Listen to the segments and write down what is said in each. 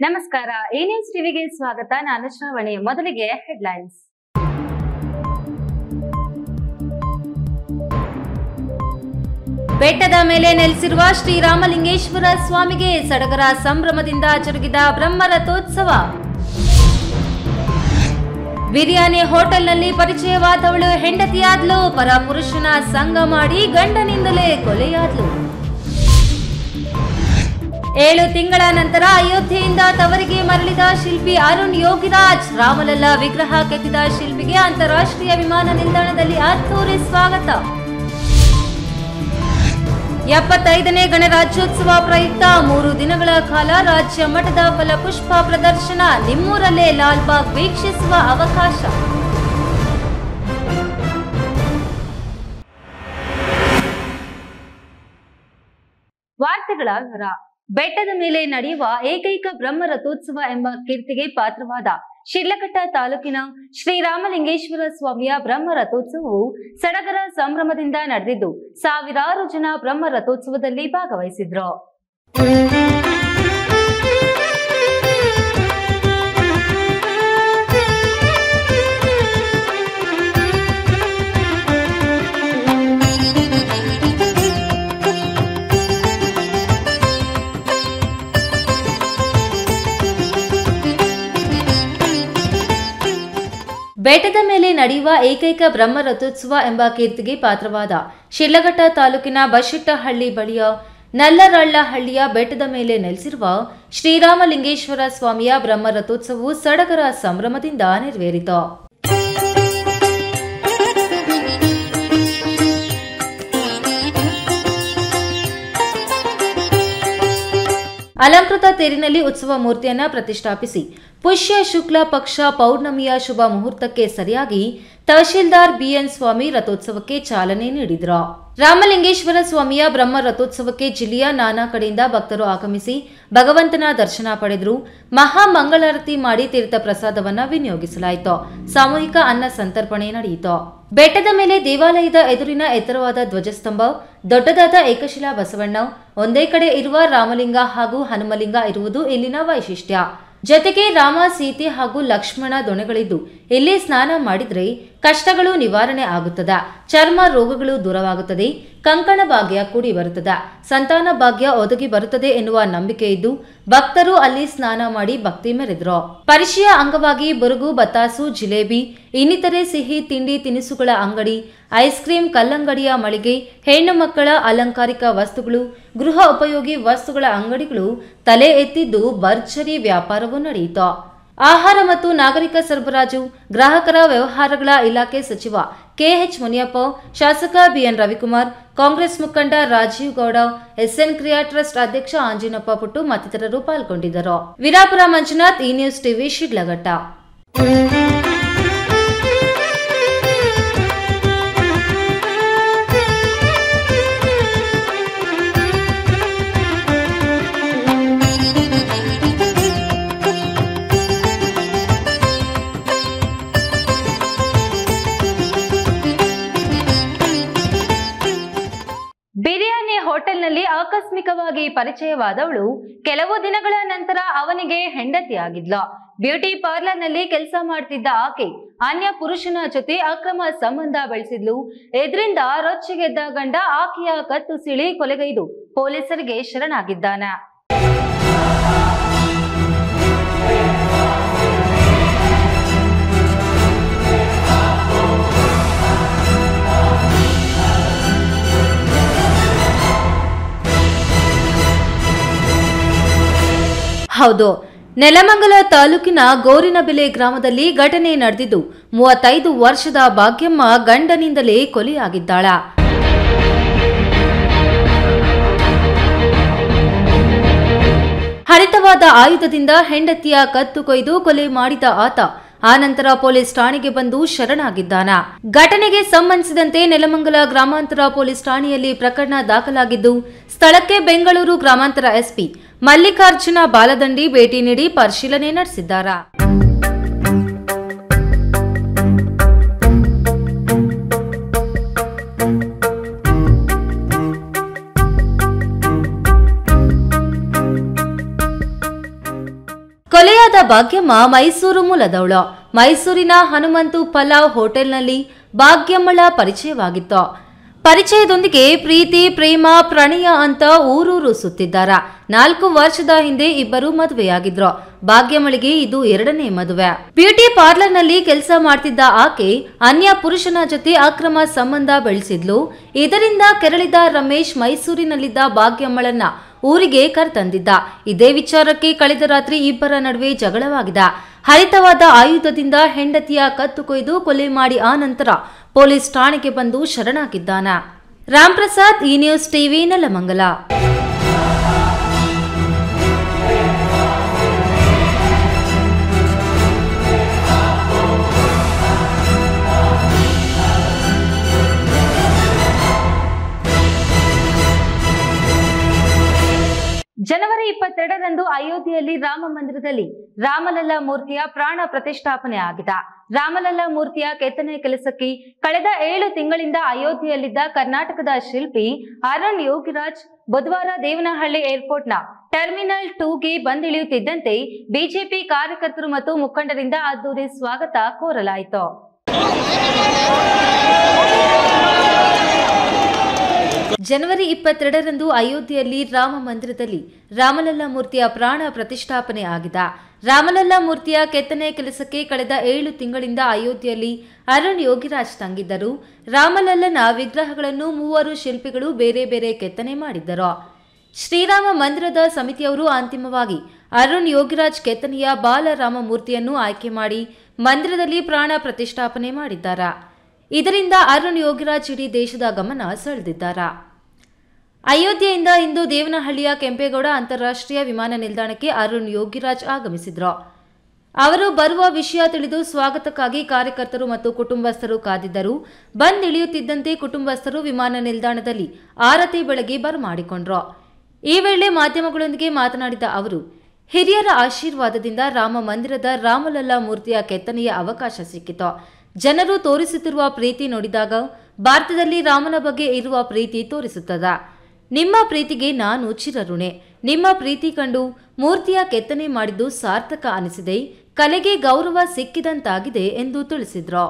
ನಮಸ್ಕಾರ, A news ಟಿವಿಗೆ ಸ್ವಾಗತ. ನಾನು ಶ್ರಾವಣಿ. ಮೊದಲಿಗೆ ಹೆಡ್ಲೈನ್ಸ್. ಬೆಟ್ಟದ ಮೇಲೆ ನೆಲೆಸಿರುವ ಶ್ರೀರಾಮಲಿಂಗೇಶ್ವರ ಸ್ವಾಮಿಗೆ ಸಡಗರ ಸಂಭ್ರಮದಿಂದ ಜರುಗಿದ ಬ್ರಹ್ಮರಥೋತ್ಸವ. ಬಿರಿಯಾನಿ ಹೋಟೆಲ್ನಲ್ಲಿ ಪರಿಚಯವಾದವಳು ಹೆಂಡತಿಯಾದ್ಲು. ಪರ ಪುರುಷನ ಸಂಗ ಮಾಡಿ ಗಂಡನಿಂದಲೇ ಕೊಲೆಯಾದ್ಲು. 7 ತಿಂಗಳ ನಂತರ ಅಯೋಧ್ಯೆಯಿಂದ ತವರಿಗೆ ಮರಳಿದ ಶಿಲ್ಪಿ ಅರುಣ್ ಯೋಗಿರಾಜ್. ರಾಮಲಲ್ಲ ವಿಗ್ರಹ ಕೆತ್ತಿದ ಶಿಲ್ಪಿಗೆ ಅಂತಾರಾಷ್ಟ್ರೀಯ ವಿಮಾನ ನಿಲ್ದಾಣದಲ್ಲಿ ಅದ್ದೂರಿ ಸ್ವಾಗತ. 75ನೇ ಗಣರಾಜ್ಯೋತ್ಸವ ಪ್ರಯುಕ್ತ 3 ದಿನಗಳ ಕಾಲ ರಾಜ್ಯ ಮಟ್ಟದ ಫಲಪುಷ್ಪ ಪ್ರದರ್ಶನ. ನಿಮ್ಮೂರಲ್ಲೇ ಲಾಲ್ಬಾಗ್ ವೀಕ್ಷಿಸುವ ಅವಕಾಶ. ವಾರ್ತೆಗಳ ವಿವರ. ಬೆಟ್ಟದ ಮೇಲೆ ನಡೆಯುವ ಏಕೈಕ ಬ್ರಹ್ಮರಥೋತ್ಸವ ಎಂಬ ಕೀರ್ತಿಗೆ ಪಾತ್ರವಾದ ಶಿಡ್ಲಘಟ್ಟ ತಾಲೂಕಿನ ಶ್ರೀರಾಮಲಿಂಗೇಶ್ವರ ಸ್ವಾಮಿಯ ಬ್ರಹ್ಮರಥೋತ್ಸವವು ಸಡಗರ ಸಂಭ್ರಮದಿಂದ ನಡೆದಿದ್ದು ಸಾವಿರಾರು ಜನ ಬ್ರಹ್ಮರಥೋತ್ಸವದಲ್ಲಿ ಭಾಗವಹಿಸಿದ್ರು. ಬೆಟ್ಟದ ಮೇಲೆ ನಡೆಯುವ ಏಕೈಕ ಬ್ರಹ್ಮರಥೋತ್ಸವ ಎಂಬ ಕೀರ್ತಿಗೆ ಪಾತ್ರವಾದ ಶಿಡ್ಲಘಟ್ಟ ತಾಲೂಕಿನ ಬಶೆಟ್ಟಹಳ್ಳಿ ಬಳಿಯ ನಲ್ಲರಳ್ಳಹಳ್ಳಿಯ ಬೆಟ್ಟದ ಮೇಲೆ ನೆಲೆಸಿರುವ ಶ್ರೀರಾಮಲಿಂಗೇಶ್ವರ ಸ್ವಾಮಿಯ ಬ್ರಹ್ಮರಥೋತ್ಸವವು ಸಡಗರ ಸಂಭ್ರಮದಿಂದ ನೆರವೇರಿತು. ಅಲಂಕೃತ ತೇರಿನಲ್ಲಿ ಉತ್ಸವ ಮೂರ್ತಿಯನ್ನ ಪ್ರತಿಷ್ಠಾಪಿಸಿ ಪುಷ್ಯ ಶುಕ್ಲ ಪಕ್ಷ ಪೌರ್ಣಮಿಯ ಶುಭ ಮುಹೂರ್ತಕ್ಕೆ ಸರಿಯಾಗಿ ತಹಶೀಲ್ದಾರ್ ಬಿಎನ್ ಸ್ವಾಮಿ ರಥೋತ್ಸವಕ್ಕೆ ಚಾಲನೆ ನೀಡಿದರು. ರಾಮಲಿಂಗೇಶ್ವರ ಸ್ವಾಮಿಯ ಬ್ರಹ್ಮ ರಥೋತ್ಸವಕ್ಕೆ ಜಿಲ್ಲೆಯ ನಾನಾ ಕಡೆಯಿಂದ ಭಕ್ತರು ಆಗಮಿಸಿ ಭಗವಂತನ ದರ್ಶನ ಪಡೆದರು. ಮಹಾ ಮಂಗಳಾರತಿ ಮಾಡಿ ತೀರ್ಥ ಪ್ರಸಾದವನ್ನ ವಿನಿಯೋಗಿಸಲಾಯಿತು. ಸಾಮೂಹಿಕ ಅನ್ನ ಸಂತರ್ಪಣೆ ನಡೆಯಿತು. ಬೆಟ್ಟದ ಮೇಲೆ ದೇವಾಲಯದ ಎದುರಿನ ಎತ್ತರವಾದ ಧ್ವಜಸ್ತಂಭ, ದೊಡ್ಡದಾದ ಏಕಶಿಲಾ ಬಸವಣ್ಣ, ಒಂದೇ ಕಡೆ ಇರುವ ರಾಮಲಿಂಗ ಹಾಗೂ ಹನುಮಲಿಂಗ ಇರುವುದು ಇಲ್ಲಿನ ವೈಶಿಷ್ಟ್ಯ. ಜೊತೆಗೆ ರಾಮ, ಸೀತೆ ಹಾಗೂ ಲಕ್ಷ್ಮಣ ದೊಣೆಗಳಿದ್ದು ಇಲ್ಲಿ ಸ್ನಾನ ಮಾಡಿದ್ರೆ ಕಷ್ಟಗಳು ನಿವಾರಣೆ ಆಗುತ್ತದೆ, ಚರ್ಮ ರೋಗಗಳು ದೂರವಾಗುತ್ತದೆ, ಕಂಕಣ ಭಾಗ್ಯ ಕೂಡಿ ಬರುತ್ತದೆ, ಸಂತಾನ ಭಾಗ್ಯ ಒದಗಿ ಬರುತ್ತದೆ ಎನ್ನುವ ನಂಬಿಕೆ ಇದ್ದು ಭಕ್ತರು ಅಲ್ಲಿ ಸ್ನಾನ ಮಾಡಿ ಭಕ್ತಿ ಮೆರೆದರು. ಪರಿಷೆಯ ಅಂಗವಾಗಿ ಬುರುಗು, ಬತಾಸು, ಜಿಲೇಬಿ, ಇನ್ನಿತರೆ ಸಿಹಿ ತಿಂಡಿ ತಿನಿಸುಗಳ ಅಂಗಡಿ, ಐಸ್ ಕ್ರೀಂ, ಕಲ್ಲಂಗಡಿಯ ಮಳಿಗೆ, ಹೆಣ್ಣು ಮಕ್ಕಳ ಅಲಂಕಾರಿಕ ವಸ್ತುಗಳು, ಗೃಹ ಉಪಯೋಗಿ ವಸ್ತುಗಳ ಅಂಗಡಿಗಳು ತಲೆ ಎತ್ತಿದ್ದು ಭರ್ಜರಿ ವ್ಯಾಪಾರವೂ ನಡೆಯಿತು. ಆಹಾರ ಮತ್ತು ನಾಗರಿಕ ಸರಬರಾಜು ಗ್ರಾಹಕರ ವ್ಯವಹಾರಗಳ ಇಲಾಖೆ ಸಚಿವ ಕೆಎಚ್ ಮುನಿಯಪ್ಪ, ಶಾಸಕ ಬಿಎನ್ ರವಿಕುಮಾರ್, ಕಾಂಗ್ರೆಸ್ ಮುಖಂಡ ರಾಜೀವ್ ಗೌಡ, ಎಸ್ಎನ್ ಕ್ರಿಯಾ ಟ್ರಸ್ಟ್ ಅಧ್ಯಕ್ಷ ಆಂಜಿನಪ್ಪ ಪುಟ್ಟು ಮತ್ತಿತರರು ಪಾಲ್ಗೊಂಡಿದ್ದರು. Veerapura Manjunath, E news TV, Shidlaghatta. Biryani ಹೋಟೆಲ್ನಲ್ಲಿ ಆಕಸ್ಮಿಕವಾಗಿ ಪರಿಚಯವಾದವಳು ಕೆಲವು ದಿನಗಳ ನಂತರ ಅವನಿಗೆ ಹೆಂಡತಿಯಾಗಿದ್ಲು. ಬ್ಯೂಟಿ ಪಾರ್ಲರ್ನಲ್ಲಿ ಕೆಲಸ ಮಾಡ್ತಿದ್ದ ಆಕೆ ಅನ್ಯ ಪುರುಷನ ಜೊತೆ ಅಕ್ರಮ ಸಂಬಂಧ ಬೆಳೆಸಿದ್ಲು. ಇದರಿಂದ ರೊಚ್ಚಿಗೆದ್ದ ಗಂಡ ಆಕೆಯ ಕತ್ತು ಸಿಳಿ ಕೊಲೆಗೈದು ಪೊಲೀಸರಿಗೆ ಶರಣಾಗಿದ್ದಾನೆ. ಹೌದು, ನೆಲಮಂಗಲ ತಾಲೂಕಿನ ಗೋರಿನಬೆಲೆ ಗ್ರಾಮದಲ್ಲಿ ಘಟನೆ ನಡೆದಿದ್ದು 35 ವರ್ಷದ ಭಾಗ್ಯಮ್ಮ ಗಂಡನಿಂದಲೇ ಕೊಲೆಯಾಗಿದ್ದಾಳ. ಹರಿತವಾದ ಆಯುಧದಿಂದ ಹೆಂಡತಿಯ ಕತ್ತು ಕೊಯ್ದು ಕೊಲೆ ಮಾಡಿದ ಆತ ಆನಂತರ ಪೊಲೀಸ್ ಠಾಣೆಗೆ ಬಂದು ಶರಣಾಗಿದ್ದಾನ. ಘಟನೆಗೆ ಸಂಬಂಧಿಸಿದಂತೆ ನೆಲಮಂಗಲ ಗ್ರಾಮಾಂತರ ಪೊಲೀಸ್ ಠಾಣೆಯಲ್ಲಿ ಪ್ರಕರಣ ದಾಖಲಾಗಿದ್ದು ಸ್ಥಳಕ್ಕೆ ಬೆಂಗಳೂರು ಗ್ರಾಮಾಂತರ ಎಸ್ಪಿ ಮಲ್ಲಿಕಾರ್ಜುನ ಬಾಲದಂಡಿ ಭೇಟಿ ನೀಡಿ ಪರಿಶೀಲನೆ ನಡೆಸಿದ್ದಾರೆ. ಭಾಗ್ಯಮ್ಮ ಮೈಸೂರು ಮೂಲದವಳು. ಮೈಸೂರಿನ ಹನುಮಂತು ಪಲಾವ್ ಹೋಟೆಲ್ನಲ್ಲಿ ಭಾಗ್ಯಮ್ಮಳ ಪರಿಚಯವಾಗಿತ್ತು. ಪರಿಚಯದೊಂದಿಗೆ ಪ್ರೀತಿ, ಪ್ರೇಮ, ಪ್ರಣಯ ಅಂತ ಊರೂರು ಸುತ್ತಿದ್ದಾರ. 4 ವರ್ಷದ ಹಿಂದೆ ಇಬ್ಬರು ಮದುವೆಯಾಗಿದ್ರು. ಭಾಗ್ಯಮ್ಮಳಿಗೆ ಇದು 2ನೇ ಮದುವೆ. ಬ್ಯೂಟಿ ಪಾರ್ಲರ್ನಲ್ಲಿ ಕೆಲಸ ಮಾಡ್ತಿದ್ದ ಆಕೆ ಅನ್ಯ ಪುರುಷನ ಜೊತೆ ಅಕ್ರಮ ಸಂಬಂಧ ಬೆಳೆಸಿದ್ಲು. ಇದರಿಂದ ಕೆರಳಿದ ರಮೇಶ್ ಮೈಸೂರಿನಲ್ಲಿದ್ದ ಭಾಗ್ಯಮ್ಮಳನ್ನ ಊರಿಗೆ ಕರೆತಂದಿದ್ದ. ಇದೇ ವಿಚಾರಕ್ಕೆ ಕಳೆದ ರಾತ್ರಿ ಇಬ್ಬರ ನಡುವೆ ಜಗಳವಾಗಿದೆ. ಹರಿತವಾದ ಆಯುಧದಿಂದ ಹೆಂಡತಿಯ ಕತ್ತು ಕೊಯ್ದು ಕೊಲೆ ಮಾಡಿ ಆ ನಂತರ ಪೊಲೀಸ್ ಠಾಣೆಗೆ ಬಂದು ಶರಣಾಗಿದ್ದಾನೆ. Ram Prasad, E news TV, Nelamangala. ಜನವರಿ 22ರಂದು ಅಯೋಧ್ಯೆಯಲ್ಲಿ ರಾಮ ಮಂದಿರದಲ್ಲಿ ರಾಮಲಲ್ಲಾ ಮೂರ್ತಿಯ ಪ್ರಾಣ ಪ್ರತಿಷ್ಠಾಪನೆ ಆಗಿದೆ. ರಾಮಲಲ್ಲಾ ಮೂರ್ತಿಯ ಕೆತ್ತನೆ ಕೆಲಸಕ್ಕೆ ಕಳೆದ 7 ತಿಂಗಳಿಂದ ಅಯೋಧ್ಯೆಯಲ್ಲಿದ್ದ ಕರ್ನಾಟಕದ ಶಿಲ್ಪಿ ಅರುಣ್ ಯೋಗಿರಾಜ್ ಬುಧವಾರ ದೇವನಹಳ್ಳಿ ಏರ್ಪೋರ್ಟ್ನ ಟರ್ಮಿನಲ್ 2ಗೆ ಬಂದಿಳಿಯುತ್ತಿದ್ದಂತೆ ಬಿಜೆಪಿ ಕಾರ್ಯಕರ್ತರು ಮತ್ತು ಮುಖಂಡರಿಂದ ಅದ್ದೂರಿ ಸ್ವಾಗತ ಕೋರಲಾಯಿತು. ಜನವರಿ 22ರಂದು ಅಯೋಧ್ಯೆಯಲ್ಲಿ ರಾಮ ಮಂದಿರದಲ್ಲಿ ರಾಮಲಲ್ಲಾ ಮೂರ್ತಿಯ ಪ್ರಾಣ ಪ್ರತಿಷ್ಠಾಪನೆ ಆಗಿದೆ. ರಾಮಲಲ್ಲಾ ಮೂರ್ತಿಯ ಕೆತ್ತನೆ ಕೆಲಸಕ್ಕೆ ಕಳೆದ 7 ತಿಂಗಳಿಂದ ಅಯೋಧ್ಯೆಯಲ್ಲಿ ಅರುಣ್ ಯೋಗಿರಾಜ್ ತಂಗಿದ್ದರು. ರಾಮಲಲ್ಲನ ವಿಗ್ರಹಗಳನ್ನು 3 ಶಿಲ್ಪಿಗಳು ಬೇರೆ ಬೇರೆ ಕೆತ್ತನೆ ಮಾಡಿದ್ದರು. ಶ್ರೀರಾಮ ಮಂದಿರದ ಸಮಿತಿಯವರು ಅಂತಿಮವಾಗಿ ಅರುಣ್ ಯೋಗಿರಾಜ್ ಕೆತ್ತನೆಯ ಬಾಲರಾಮ ಮೂರ್ತಿಯನ್ನು ಆಯ್ಕೆ ಮಾಡಿ ಮಂದಿರದಲ್ಲಿ ಪ್ರಾಣ ಪ್ರತಿಷ್ಠಾಪನೆ ಮಾಡಿದ್ದಾರೆ. ಇದರಿಂದ ಅರುಣ್ ಯೋಗಿರಾಜ್ ಇಡೀ ದೇಶದ ಗಮನ ಸೆಳೆದಿದ್ದಾರೆ. ಅಯೋಧ್ಯೆಯಿಂದ ಇಂದು ದೇವನಹಳ್ಳಿಯ ಕೆಂಪೇಗೌಡ ಅಂತಾರಾಷ್ಟ್ರೀಯ ವಿಮಾನ ನಿಲ್ದಾಣಕ್ಕೆ ಅರುಣ್ ಯೋಗಿರಾಜ್ ಆಗಮಿಸಿದ್ರು. ಅವರು ಬರುವ ವಿಷಯ ತಿಳಿದು ಸ್ವಾಗತಕ್ಕಾಗಿ ಕಾರ್ಯಕರ್ತರು ಮತ್ತು ಕುಟುಂಬಸ್ಥರು ಕಾದಿದ್ದರು. ಬಂದಿಳಿಯುತ್ತಿದ್ದಂತೆ ಕುಟುಂಬಸ್ಥರು ವಿಮಾನ ನಿಲ್ದಾಣದಲ್ಲಿ ಆರತಿ ಬೆಳಗ್ಗೆ ಬರಮಾಡಿಕೊಂಡ್ರು. ಈ ವೇಳೆ ಮಾಧ್ಯಮಗಳೊಂದಿಗೆ ಮಾತನಾಡಿದ ಅವರು, ಹಿರಿಯರ ಆಶೀರ್ವಾದದಿಂದ ರಾಮ ಮಂದಿರದ ರಾಮಲಲ್ಲಾ ಮೂರ್ತಿಯ ಕೆತ್ತನೆಯ ಅವಕಾಶ ಸಿಕ್ಕಿತು. ಜನರು ತೋರಿಸುತ್ತಿರುವ ಪ್ರೀತಿ ನೋಡಿದಾಗ ಭಾರತದಲ್ಲಿ ರಾಮನ ಬಗ್ಗೆ ಇರುವ ಪ್ರೀತಿ ತೋರಿಸುತ್ತದೆ. ನಿಮ್ಮ ಪ್ರೀತಿಗೆ ನಾನು ಚಿರಋಣಿ. ನಿಮ್ಮ ಪ್ರೀತಿ ಕಂಡು ಮೂರ್ತಿಯ ಕೆತ್ತನೆ ಮಾಡಿದ್ದು ಸಾರ್ಥಕ ಅನಿಸಿದೆ. ಕಲೆಗೆ ಗೌರವ ಸಿಕ್ಕಿದಂತಾಗಿದೆ ಎಂದು ತಿಳಿಸಿದ್ರು.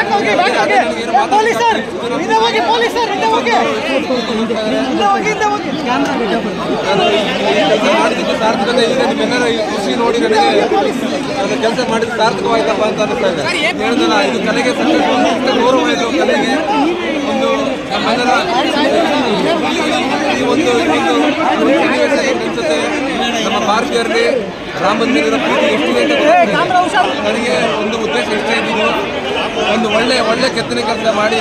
ಕೆಲಸ ಮಾಡಿದ ಸಾರ್ಥಕವಾಯ್ತಪ್ಪ ಅಂತ ಅನಿಸ್ತಾ ಇದೆ. ಇದು ಕಲೆಗೆ ಗೌರವ ಆಯಿತು. ಕಲೆಗೆ ಒಂದು ಅನಿಸುತ್ತೆ. ನಮ್ಮ ಭಾರತೀಯರಿಗೆ ರಾಮ ಮಂದಿರದ ಪ್ರೀತಿ ಎಷ್ಟಿದೆ ನನಗೆ ಒಂದು ಉದ್ದೇಶ ಇಷ್ಟ ಇದ್ದು ಒಂದು ಒಳ್ಳೆ ಕೆತ್ತನೆ ಕೆಲಸ ಮಾಡಿ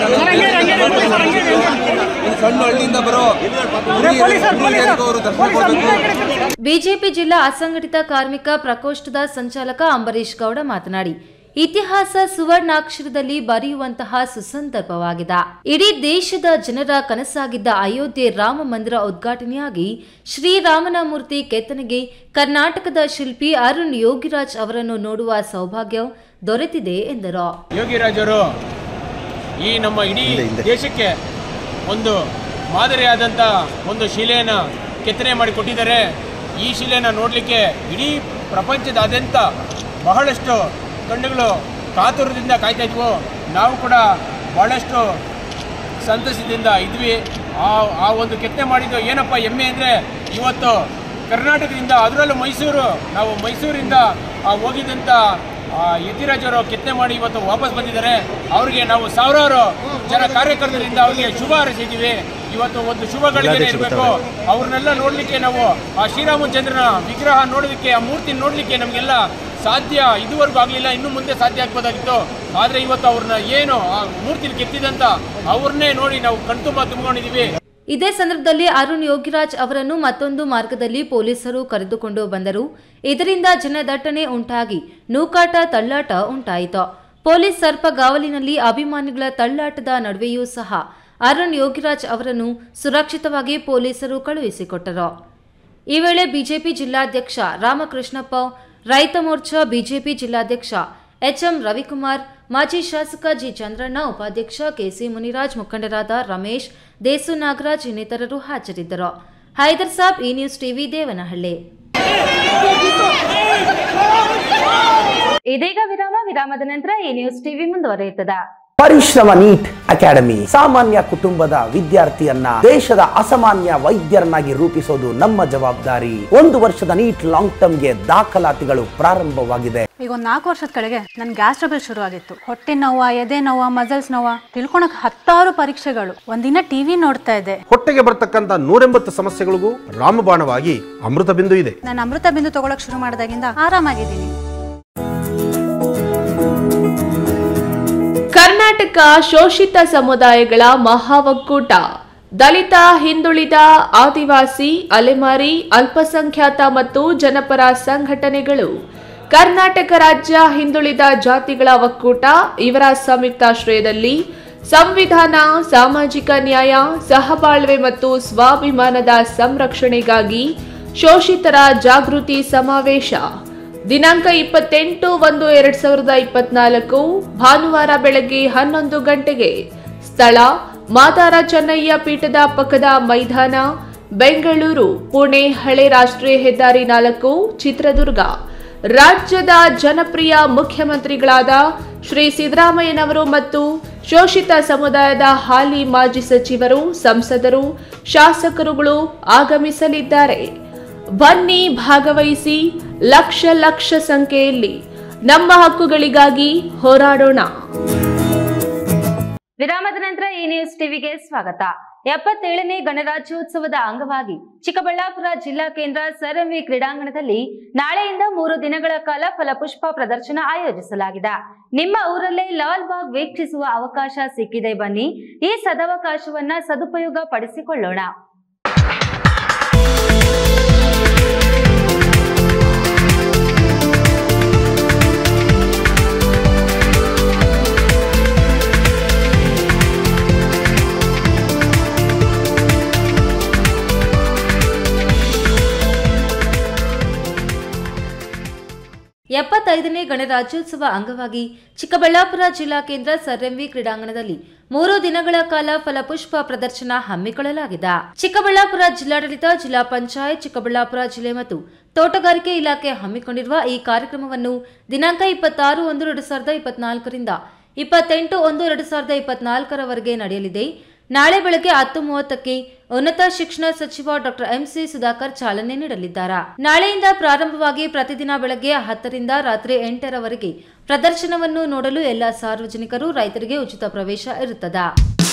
ಒಂದು ಸಣ್ಣ ಹಳ್ಳಿಯಿಂದ ಬರೋ ಅವರು ದರ್ಶನ ಕೊಡಬೇಕು. ಬಿಜೆಪಿ ಜಿಲ್ಲಾ ಅಸಂಘಟಿತ ಕಾರ್ಮಿಕ ಪ್ರಕೋಷ್ಠದ ಸಂಚಾಲಕ ಅಂಬರೀಶ್ ಗೌಡ ಮಾತನಾಡಿ, ಇತಿಹಾಸ ಸುವರ್ಣಾಕ್ಷರದಲ್ಲಿ ಬರೆಯುವಂತಹ ಸುಸಂದರ್ಭವಾಗಿದೆ. ಇಡೀ ದೇಶದ ಜನರ ಕನಸಾಗಿದ್ದ ಅಯೋಧ್ಯೆ ರಾಮ ಮಂದಿರ ಉದ್ಘಾಟನೆಯಾಗಿ ಶ್ರೀರಾಮನ ಮೂರ್ತಿ ಕೆತ್ತನೆಗೆ ಕರ್ನಾಟಕದ ಶಿಲ್ಪಿ ಅರುಣ್ ಯೋಗಿರಾಜ್ ಅವರನ್ನು ನೋಡುವ ಸೌಭಾಗ್ಯ ದೊರೆತಿದೆ ಎಂದರು. ಯೋಗಿರಾಜ್ ಅವರು ಈ ನಮ್ಮ ಇಡೀ ದೇಶಕ್ಕೆ ಒಂದು ಮಾದರಿಯಾದಂಥ ಒಂದು ಶಿಲೆಯನ್ನು ಕೆತ್ತನೆ ಮಾಡಿಕೊಟ್ಟಿದ್ದಾರೆ. ಈ ಶಿಲೆಯನ್ನು ನೋಡಲಿಕ್ಕೆ ಇಡೀ ಪ್ರಪಂಚದಾದ್ಯಂತ ಬಹಳಷ್ಟು ಕಣ್ಣುಗಳು ಕಾತುರದಿಂದ ಕಾಯ್ತಾ ಇದ್ವು. ನಾವು ಕೂಡ ಬಹಳಷ್ಟು ಸಂತಸದಿಂದ ಇದ್ವಿ. ಆ ಒಂದು ಕೆತ್ತನೆ ಮಾಡಿದ್ದು ಏನಪ್ಪ ಹೆಮ್ಮೆ ಅಂದರೆ, ಇವತ್ತು ಕರ್ನಾಟಕದಿಂದ, ಅದರಲ್ಲೂ ನಾವು ಮೈಸೂರಿಂದ ಹೋಗಿದ್ದಂಥ ಯತಿರಾಜರು ಕೆತ್ತನೆ ಮಾಡಿ ಇವತ್ತು ವಾಪಸ್ ಬಂದಿದ್ದಾರೆ. ಅವರಿಗೆ ನಾವು ಸಾವಿರಾರು ಜನ ಕಾರ್ಯಕರ್ತರಿಂದ ಅವರಿಗೆ ಶುಭ ಹಾರೈಸಿದ್ದೀವಿ. ಇವತ್ತು ಒಂದು ಶುಭ ಗಳಿಗೆನೇ ಇರಬೇಕು. ಅವ್ರನ್ನೆಲ್ಲ ನೋಡಲಿಕ್ಕೆ ನಾವು ಆ ಶ್ರೀರಾಮಚಂದ್ರನ ವಿಗ್ರಹ ನೋಡೋದಕ್ಕೆ, ಆ ಮೂರ್ತಿ ನೋಡಲಿಕ್ಕೆ ನಮಗೆಲ್ಲ ಸಾಧ್ಯ ಇದುವರೆಗೂ ಆಗಲಿಲ್ಲ. ಇನ್ನು ಮುಂದೆ ಸಾಧ್ಯ ಆಗ್ಬೋದಾಗಿತ್ತು. ಆದರೆ ಇವತ್ತು ಅವ್ರನ್ನ ಏನು ಆ ಮೂರ್ತಿಲಿ ಕೆತ್ತಿದಂತ ಅವ್ರನ್ನೇ ನೋಡಿ ನಾವು ಕಣ್ತುಂಬ ತುಂಬಿಕೊಂಡಿದ್ದೀವಿ. ಇದೇ ಸಂದರ್ಭದಲ್ಲಿ ಅರುಣ್ ಯೋಗಿರಾಜ್ ಅವರನ್ನು ಮತ್ತೊಂದು ಮಾರ್ಗದಲ್ಲಿ ಪೊಲೀಸರು ಕರೆದುಕೊಂಡು ಬಂದರು. ಇದರಿಂದ ಜನದಟ್ಟಣೆ ಉಂಟಾಗಿ ನೂಕಾಟ ತಳ್ಳಾಟ ಉಂಟಾಯಿತು. ಪೊಲೀಸ್ ಸರ್ಪಗಾವಲಿನಲ್ಲಿ ಅಭಿಮಾನಿಗಳ ತಳ್ಳಾಟದ ನಡುವೆಯೂ ಸಹ ಅರುಣ್ ಯೋಗಿರಾಜ್ ಅವರನ್ನು ಸುರಕ್ಷಿತವಾಗಿ ಪೊಲೀಸರು ಕಳುಹಿಸಿಕೊಟ್ಟರು. ಈ ವೇಳೆ ಬಿಜೆಪಿ ಜಿಲ್ಲಾಧ್ಯಕ್ಷ ರಾಮಕೃಷ್ಣಪ್ಪ, ರೈತ ಮೋರ್ಚಾ ಬಿಜೆಪಿ ಜಿಲ್ಲಾಧ್ಯಕ್ಷ ಎಚ್ಎಂ ರವಿಕುಮಾರ್, ಮಾಜಿ ಶಾಸಕ ಜಿ ಚಂದ್ರಣ್ಣ, ಉಪಾಧ್ಯಕ್ಷ ಕೆಸಿ ಮುನಿರಾಜ್, ಮುಖಂಡರಾದ ರಮೇಶ್, ದೇಸು ನಾಗರಾಜ್ ಇನ್ನಿತರರು ಹಾಜರಿದ್ದರು. Hyder Saab, E news TV, Devanahalli. ಇದೀಗ ವಿರಾಮದ ನಂತರ ಈ ನ್ಯೂಸ್ ಟಿವಿ ಮುಂದುವರಿಯುತ್ತದೆ. ಪರಿಶ್ರಮ ನೀಟ್ ಅಕಾಡೆಮಿ ಸಾಮಾನ್ಯ ಕುಟುಂಬದ ವಿದ್ಯಾರ್ಥಿಯನ್ನ ದೇಶದ ಅಸಾಮಾನ್ಯ ವೈದ್ಯರನ್ನಾಗಿ ರೂಪಿಸೋದು ನಮ್ಮ ಜವಾಬ್ದಾರಿ. 1 ವರ್ಷದ ನೀಟ್ ಲಾಂಗ್ ಟರ್ಮ್ಗೆ ದಾಖಲಾತಿಗಳು ಪ್ರಾರಂಭವಾಗಿದೆ. ಈಗ 4 ವರ್ಷದ ಕೆಳಗೆ ನನ್ ಗ್ಯಾಸ್ ಟ್ರಬಲ್ ಶುರು ಆಗಿತ್ತು. ಹೊಟ್ಟೆ ನೋವ, ಎದೆ ನೋವ, ಮಸಲ್ಸ್ ನೋವ ತಿಳ್ಕೊಳಕ್ 10 ಪರೀಕ್ಷೆಗಳು. ಒಂದಿನ ಟಿವಿ ನೋಡ್ತಾ ಇದ್ದೆ. ಹೊಟ್ಟೆಗೆ ಬರ್ತಕ್ಕಂತ 180 ಸಮಸ್ಯೆಗಳಿಗೂ ರಾಮಬಾಣವಾಗಿ ಅಮೃತ ಬಿಂದು ಇದೆ. ನಾನು ಅಮೃತ ಬಿಂದು ತಗೊಳಕ್ ಶುರು ಮಾಡಿದಾಗಿಂದ ಆರಾಮಾಗಿದ್ದೀನಿ. ಕರ್ನಾಟಕ ಶೋಷಿತ ಸಮುದಾಯಗಳ ಮಹಾ ಒಕ್ಕೂಟ ದಲಿತ, ಹಿಂದುಳಿದ, ಆದಿವಾಸಿ, ಅಲೆಮಾರಿ, ಅಲ್ಪಸಂಖ್ಯಾತ ಮತ್ತು ಜನಪರ ಸಂಘಟನೆಗಳು, ಕರ್ನಾಟಕ ರಾಜ್ಯ ಹಿಂದುಳಿದ ಜಾತಿಗಳ ಒಕ್ಕೂಟ ಇವರ ಸಂಯುಕ್ತಾಶ್ರಯದಲ್ಲಿ ಸಂವಿಧಾನ, ಸಾಮಾಜಿಕ ನ್ಯಾಯ, ಸಹಬಾಳ್ವೆ ಮತ್ತು ಸ್ವಾಭಿಮಾನದ ಸಂರಕ್ಷಣೆಗಾಗಿ ಶೋಷಿತರ ಜಾಗೃತಿ ಸಮಾವೇಶ ದಿನಾಂಕ 28/1/2024 ಭಾನುವಾರ ಬೆಳಗ್ಗೆ 11 ಗಂಟೆಗೆ. ಸ್ಥಳ ಮಾದಾರ ಚೆನ್ನಯ್ಯ ಪೀಠದ ಪಕ್ಕದ ಮೈದಾನ, ಬೆಂಗಳೂರು, ಪುಣೆ ಹಳೆ ರಾಷ್ಟ್ರೀಯ ಹೆದ್ದಾರಿ 4, ಚಿತ್ರದುರ್ಗ. ರಾಜ್ಯದ ಜನಪ್ರಿಯ ಮುಖ್ಯಮಂತ್ರಿಗಳಾದ ಶ್ರೀ ಸಿದ್ದರಾಮಯ್ಯನವರು ಮತ್ತು ಶೋಷಿತ ಸಮುದಾಯದ ಹಾಲಿ ಮಾಜಿ ಸಚಿವರು, ಸಂಸದರು, ಶಾಸಕರುಗಳು ಆಗಮಿಸಲಿದ್ದಾರೆ. ಬನ್ನಿ, ಭಾಗವಹಿಸಿ. ಲಕ್ಷ ಸಂಖ್ಯೆಯಲ್ಲಿ ನಮ್ಮ ಹಕ್ಕುಗಳಿಗಾಗಿ ಹೋರಾಡೋಣ. ವಿರಾಮದ ನಂತರ ಈ ನ್ಯೂಸ್ ಟಿವಿಗೆ ಸ್ವಾಗತ. 77ನೇ ಗಣರಾಜ್ಯೋತ್ಸವದ ಅಂಗವಾಗಿ ಚಿಕ್ಕಬಳ್ಳಾಪುರ ಜಿಲ್ಲಾ ಕೇಂದ್ರ ಸರ್ ಎಂವಿ ಕ್ರೀಡಾಂಗಣದಲ್ಲಿ ನಾಳೆಯಿಂದ 3 ದಿನಗಳ ಕಾಲ ಫಲಪುಷ್ಪ ಪ್ರದರ್ಶನ ಆಯೋಜಿಸಲಾಗಿದೆ. ನಿಮ್ಮ ಊರಲ್ಲೇ ಲಾಲ್ ಬಾಗ್ ವೀಕ್ಷಿಸುವ ಅವಕಾಶ ಸಿಕ್ಕಿದೆ. ಬನ್ನಿ, ಈ ಸದವಕಾಶವನ್ನ ಸದುಪಯೋಗ ಪಡಿಸಿಕೊಳ್ಳೋಣ. ನೇ ಗಣರಾಜ್ಯೋತ್ಸವ ಅಂಗವಾಗಿ ಚಿಕ್ಕಬಳ್ಳಾಪುರ ಜಿಲ್ಲಾ ಕೇಂದ್ರ ಸರ್ ಎಂವಿ ಕ್ರೀಡಾಂಗಣದಲ್ಲಿ 3 ದಿನಗಳ ಕಾಲ ಫಲಪುಷ್ಪ ಪ್ರದರ್ಶನ ಹಮ್ಮಿಕೊಳ್ಳಲಾಗಿದೆ. ಚಿಕ್ಕಬಳ್ಳಾಪುರ ಜಿಲ್ಲಾಡಳಿತ, ಜಿಲ್ಲಾ ಪಂಚಾಯತ್, ಚಿಕ್ಕಬಳ್ಳಾಪುರ ಜಿಲ್ಲೆ ಮತ್ತು ತೋಟಗಾರಿಕೆ ಇಲಾಖೆ ಹಮ್ಮಿಕೊಂಡಿರುವ ಈ ಕಾರ್ಯಕ್ರಮವನ್ನು ದಿನಾಂಕ 26/1/2024 ರಿಂದ 28/1/2024 ನಡೆಯಲಿದೆ. ನಾಳೆ ಬೆಳಗ್ಗೆ 10:30ಕ್ಕೆ ಉನ್ನತ ಶಿಕ್ಷಣ ಸಚಿವ ಡಾಕ್ಟರ್ ಎಂಸಿ ಸುಧಾಕರ್ ಚಾಲನೆ ನೀಡಲಿದ್ದಾರೆ. ನಾಳೆಯಿಂದ ಪ್ರಾರಂಭವಾಗಿ ಪ್ರತಿದಿನ ಬೆಳಗ್ಗೆ 10 ರಿಂದ ರಾತ್ರಿ 8ರವರೆಗೆ ಪ್ರದರ್ಶನವನ್ನು ನೋಡಲು ಎಲ್ಲ ಸಾರ್ವಜನಿಕರು, ರೈತರಿಗೆ ಉಚಿತ ಪ್ರವೇಶ ಇರುತ್ತದೆ.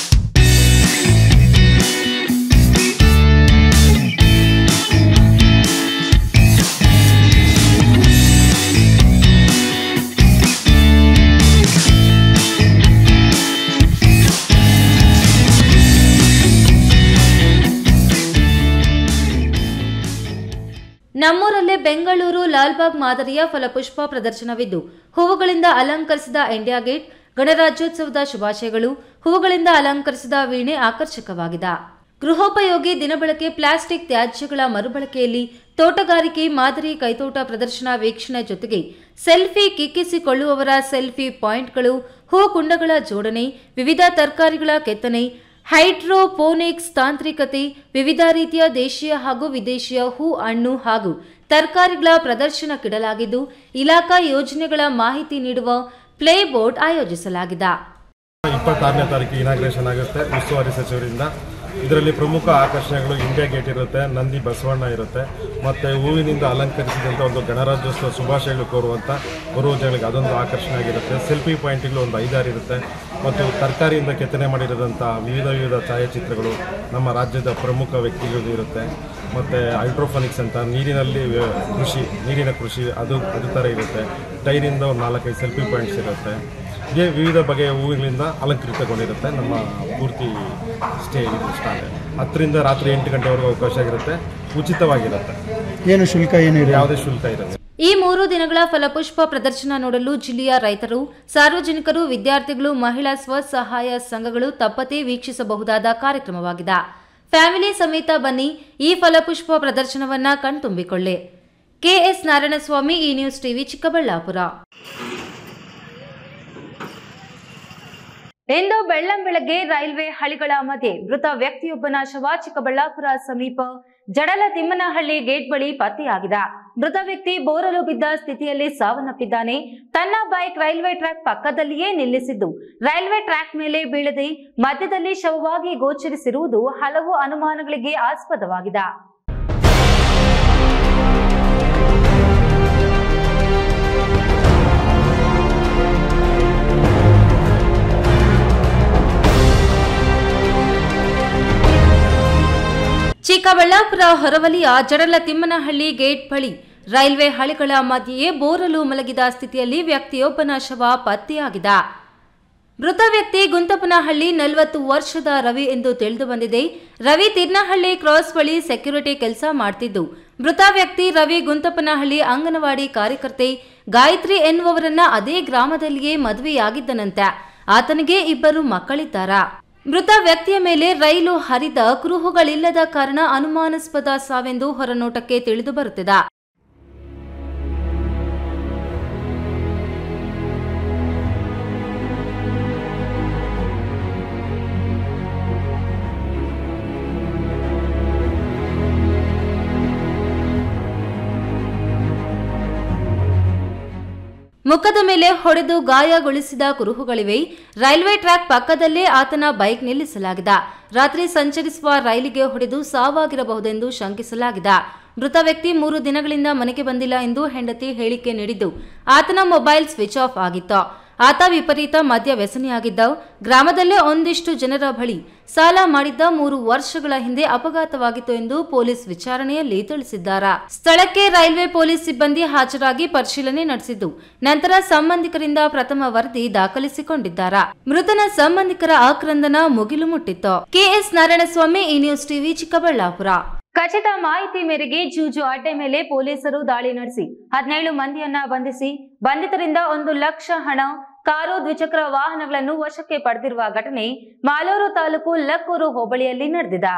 ನಮ್ಮೂರಲ್ಲೇ ಬೆಂಗಳೂರು ಲಾಲ್ಬಾಗ್ ಮಾದರಿಯ ಫಲಪುಷ್ಪ ಪ್ರದರ್ಶನವಿದ್ದು, ಹೂವುಗಳಿಂದ ಅಲಂಕರಿಸಿದ ಇಂಡಿಯಾ ಗೇಟ್, ಗಣರಾಜ್ಯೋತ್ಸವದ ಶುಭಾಶಯಗಳು, ಹೂವುಗಳಿಂದ ಅಲಂಕರಿಸಿದ ವೀಣೆ ಆಕರ್ಷಕವಾಗಿದೆ. ಗೃಹೋಪಯೋಗಿ ದಿನಬಳಕೆ ಪ್ಲಾಸ್ಟಿಕ್ ತ್ಯಾಜ್ಯಗಳ ಮರುಬಳಕೆಯಲ್ಲಿ ತೋಟಗಾರಿಕೆ ಮಾದರಿ ಕೈತೋಟ ಪ್ರದರ್ಶನ ವೀಕ್ಷಣೆ ಜೊತೆಗೆ ಸೆಲ್ಫಿ ಕಿಕ್ಕಿಸಿಕೊಳ್ಳುವವರ ಸೆಲ್ಫಿ ಪಾಯಿಂಟ್ಗಳು, ಹೂ ಕುಂಡಗಳ ಜೋಡಣೆ, ವಿವಿಧ ತರಕಾರಿಗಳ ಕೆತ್ತನೆ, ಹೈಡ್ರೋಪೋನಿಕ್ಸ್ ತಾಂತ್ರಿಕತೆ, ವಿವಿಧ ರೀತಿಯ ದೇಶೀಯ ಹಾಗೂ ವಿದೇಶಿಯ ಹೂ, ಹಣ್ಣು ಹಾಗೂ ತರಕಾರಿಗಳ ಪ್ರದರ್ಶನಕ್ಕಿಡಲಾಗಿದ್ದು, ಇಲಾಖಾ ಯೋಜನೆಗಳ ಮಾಹಿತಿ ನೀಡುವ ಪ್ಲೇ ಬೋರ್ಡ್ ಆಯೋಜಿಸಲಾಗಿದೆ. 26ನೇ ತಾರೀಕು ಇನಾಗ್ರೇಷನ್ ಆಗುತ್ತೆ ಉಸ್ತುವಾರಿ ಸಚಿವರಿಂದ. ಇದರಲ್ಲಿ ಪ್ರಮುಖ ಆಕರ್ಷಣೆಗಳು ಇಂಡಿಯಾ ಗೇಟ್ ಇರುತ್ತೆ, ನಂದಿ ಬಸವಣ್ಣ ಇರುತ್ತೆ, ಮತ್ತು ಹೂವಿನಿಂದ ಅಲಂಕರಿಸಿದಂಥ ಒಂದು ಗಣರಾಜ್ಯೋತ್ಸವ ಶುಭಾಶಯಗಳು ಕೋರುವಂಥ ಬರುವ ಜನಗಳಿಗೆ ಅದೊಂದು ಆಕರ್ಷಣೆ ಆಗಿರುತ್ತೆ. ಸೆಲ್ಫಿ ಪಾಯಿಂಟ್ಗಳು ಒಂದು 5-6 ಇರುತ್ತೆ, ಮತ್ತು ತರಕಾರಿಯಿಂದ ಕೆತ್ತನೆ ಮಾಡಿರೋದಂಥ ವಿವಿಧ ಛಾಯಾಚಿತ್ರಗಳು ನಮ್ಮ ರಾಜ್ಯದ ಪ್ರಮುಖ ವ್ಯಕ್ತಿಗಳು ಇರುತ್ತೆ. ಮತ್ತು ಹೈಡ್ರೋಫೋನಿಕ್ಸ್ ಅಂತ ನೀರಿನ ಕೃಷಿ ಅದು ಥರ ಇರುತ್ತೆ. ಟೈರಿಂದ ಒಂದು 4-5 ಸೆಲ್ಫಿ ಪಾಯಿಂಟ್ಸ್ ಇರುತ್ತೆ. ಇದೇ ವಿವಿಧ ಬಗೆಯ ಹೂವುಗಳಿಂದ ಅಲಂಕೃತಗೊಂಡಿರುತ್ತೆ ನಮ್ಮ ಪೂರ್ತಿ ಸ್ಟಾಲ್. 10 ರಿಂದ ರಾತ್ರಿ 8 ಗಂಟೆವರೆಗೂ ಅವಕಾಶ ಆಗಿರುತ್ತೆ. ಉಚಿತವಾಗಿರುತ್ತೆ. ಏನು ಶುಲ್ಕ ಏನಿದೆ? ಯಾವುದೇ ಶುಲ್ಕ ಇರುತ್ತೆ. ಈ 3 ದಿನಗಳ ಫಲಪುಷ್ಪ ಪ್ರದರ್ಶನ ನೋಡಲು ಜಿಲ್ಲೆಯ ರೈತರು, ಸಾರ್ವಜನಿಕರು, ವಿದ್ಯಾರ್ಥಿಗಳು, ಮಹಿಳಾ ಸ್ವಸಹಾಯ ಸಂಘಗಳು ತಪ್ಪದೇ ವೀಕ್ಷಿಸಬಹುದಾದ ಕಾರ್ಯಕ್ರಮವಾಗಿದೆ. ಫ್ಯಾಮಿಲಿ ಸಮೇತ ಬನ್ನಿ, ಈ ಫಲಪುಷ್ಪ ಪ್ರದರ್ಶನವನ್ನ ಕಣ್ತುಂಬಿಕೊಳ್ಳಿ. KS Narayanaswamy, E news TV, Chikkaballapura. ಇಂದು ಬೆಳ್ಳಂಬೆಳಗ್ಗೆ ರೈಲ್ವೆ ಹಳಿಗಳ ಮಧ್ಯೆ ಮೃತ ವ್ಯಕ್ತಿಯೊಬ್ಬನ ಶವ ಚಿಕ್ಕಬಳ್ಳಾಪುರ ಸಮೀಪ ಜಡಲ ತಿಮ್ಮನಹಳ್ಳಿ ಗೇಟ್ ಬಳಿ ಪತ್ತೆಯಾಗಿದೆ. ಮೃತ ವ್ಯಕ್ತಿ ಬೋರಲು ಬಿದ್ದ ಸ್ಥಿತಿಯಲ್ಲಿ ಸಾವನ್ನಪ್ಪಿದ್ದಾನೆ. ತನ್ನ ಬೈಕ್ ರೈಲ್ವೆ ಟ್ರ್ಯಾಕ್ ಪಕ್ಕದಲ್ಲಿಯೇ ನಿಲ್ಲಿಸಿದ್ದು ರೈಲ್ವೆ ಟ್ರ್ಯಾಕ್ ಮೇಲೆ ಬೀಳದೆ ಮಧ್ಯದಲ್ಲಿ ಶವವಾಗಿ ಗೋಚರಿಸಿರುವುದು ಹಲವು ಅನುಮಾನಗಳಿಗೆ ಆಸ್ಪದವಾಗಿದೆ. ಚಿಕ್ಕಬಳ್ಳಾಪುರ ಹೊರವಲಯ ಜಡಲ ತಿಮ್ಮನಹಳ್ಳಿ ಗೇಟ್ ಬಳಿ ರೈಲ್ವೆ ಹಳಿಗಳ ಮಧ್ಯೆಯೇ ಬೋರಲು ಮಲಗಿದ ಸ್ಥಿತಿಯಲ್ಲಿ ವ್ಯಕ್ತಿಯೊಬ್ಬನ ಶವ ಪತ್ತೆಯಾಗಿದೆ. ಮೃತ ವ್ಯಕ್ತಿ ಗುಂತಪನಹಳ್ಳಿ 40 ವರ್ಷದ ರವಿ ಎಂದು ತಿಳಿದು ಬಂದಿದೆ. ರವಿ ತಿರ್ನಹಳ್ಳಿ ಕ್ರಾಸ್ ಬಳಿ ಸೆಕ್ಯೂರಿಟಿ ಕೆಲಸ ಮಾಡ್ತಿದ್ದು ಮೃತ ವ್ಯಕ್ತಿ ರವಿ ಗುಂತಪನಹಳ್ಳಿ ಅಂಗನವಾಡಿ ಕಾರ್ಯಕರ್ತೆ ಗಾಯತ್ರಿ ಎನ್ನುವವರನ್ನ ಅದೇ ಗ್ರಾಮದಲ್ಲಿಯೇ ಮದುವೆಯಾಗಿದ್ದನಂತೆ. ಆತನಿಗೆ 2 ಮಕ್ಕಳಿದ್ದಾರೆ. ಮೃತ ವ್ಯಕ್ತಿಯ ಮೇಲೆ ರೈಲು ಹರಿದ ಕುರುಹುಗಳಿಲ್ಲದ ಕಾರಣ ಅನುಮಾನಾಸ್ಪದ ಸಾವೆಂದು ಹೊರನೋಟಕ್ಕೆ ತಿಳಿದು ಬರುತ್ತಿದೆ. ಮುಖದ ಮೇಲೆ ಹೊಡೆದು ಗಾಯಗೊಳಿಸಿದ ಕುರುಹುಗಳಿವೆ. ರೈಲ್ವೆ ಟ್ರ್ಯಾಕ್ ಪಕ್ಕದಲ್ಲೇ ಆತನ ಬೈಕ್ ನಿಲ್ಲಿಸಲಾಗಿದೆ. ರಾತ್ರಿ ಸಂಚರಿಸುವ ರೈಲಿಗೆ ಹೊಡೆದು ಸಾವಾಗಿರಬಹುದೆಂದು ಶಂಕಿಸಲಾಗಿದೆ. ಮೃತ ವ್ಯಕ್ತಿ 3 ದಿನಗಳಿಂದ ಮನೆಗೆ ಬಂದಿಲ್ಲ ಎಂದು ಹೆಂಡತಿ ಹೇಳಿಕೆ ನೀಡಿದ್ದು ಆತನ ಮೊಬೈಲ್ ಸ್ವಿಚ್ ಆಫ್ ಆಗಿತ್ತು. ಆತ ವಿಪರೀತ ಮದ್ಯ ವ್ಯಸನಿಯಾಗಿದ್ದ. ಗ್ರಾಮದಲ್ಲೇ ಒಂದಿಷ್ಟು ಜನರ ಬಳಿ ಸಾಲ ಮಾಡಿದ್ದ. 3 ವರ್ಷಗಳ ಹಿಂದೆ ಅಪಘಾತವಾಗಿತ್ತು ಎಂದು ಪೊಲೀಸ್ ವಿಚಾರಣೆಯಲ್ಲಿ ತಿಳಿಸಿದ್ದಾರೆ. ಸ್ಥಳಕ್ಕೆ ರೈಲ್ವೆ ಪೊಲೀಸ್ ಸಿಬ್ಬಂದಿ ಹಾಜರಾಗಿ ಪರಿಶೀಲನೆ ನಡೆಸಿದ್ದು ನಂತರ ಸಂಬಂಧಿಕರಿಂದ ಪ್ರಥಮ ವರದಿ ದಾಖಲಿಸಿಕೊಂಡಿದ್ದಾರೆ. ಮೃತನ ಸಂಬಂಧಿಕರ ಆಕ್ರಂದನ ಮುಗಿಲು ಮುಟ್ಟಿತ್ತು. KS Narayanaswamy, E news TV, Chikkaballapur. ಖಚಿತ ಮಾಹಿತಿ ಮೇರೆಗೆ ಜೂಜು ಅಡ್ಡೆ ಮೇಲೆ ಪೊಲೀಸರು ದಾಳಿ ನಡೆಸಿ 17 ಮಂದಿಯನ್ನ ಬಂಧಿಸಿ ಬಂಧಿತರಿಂದ 1 ಲಕ್ಷ ಹಣ, ಕಾರು, ದ್ವಿಚಕ್ರ ವಾಹನಗಳನ್ನು ವಶಕ್ಕೆ ಪಡೆದಿರುವ ಘಟನೆ ಮಾಲೂರು ತಾಲೂಕು ಲಕ್ಕೂರು ಹೋಬಳಿಯಲ್ಲಿ ನಡೆದಿದೆ.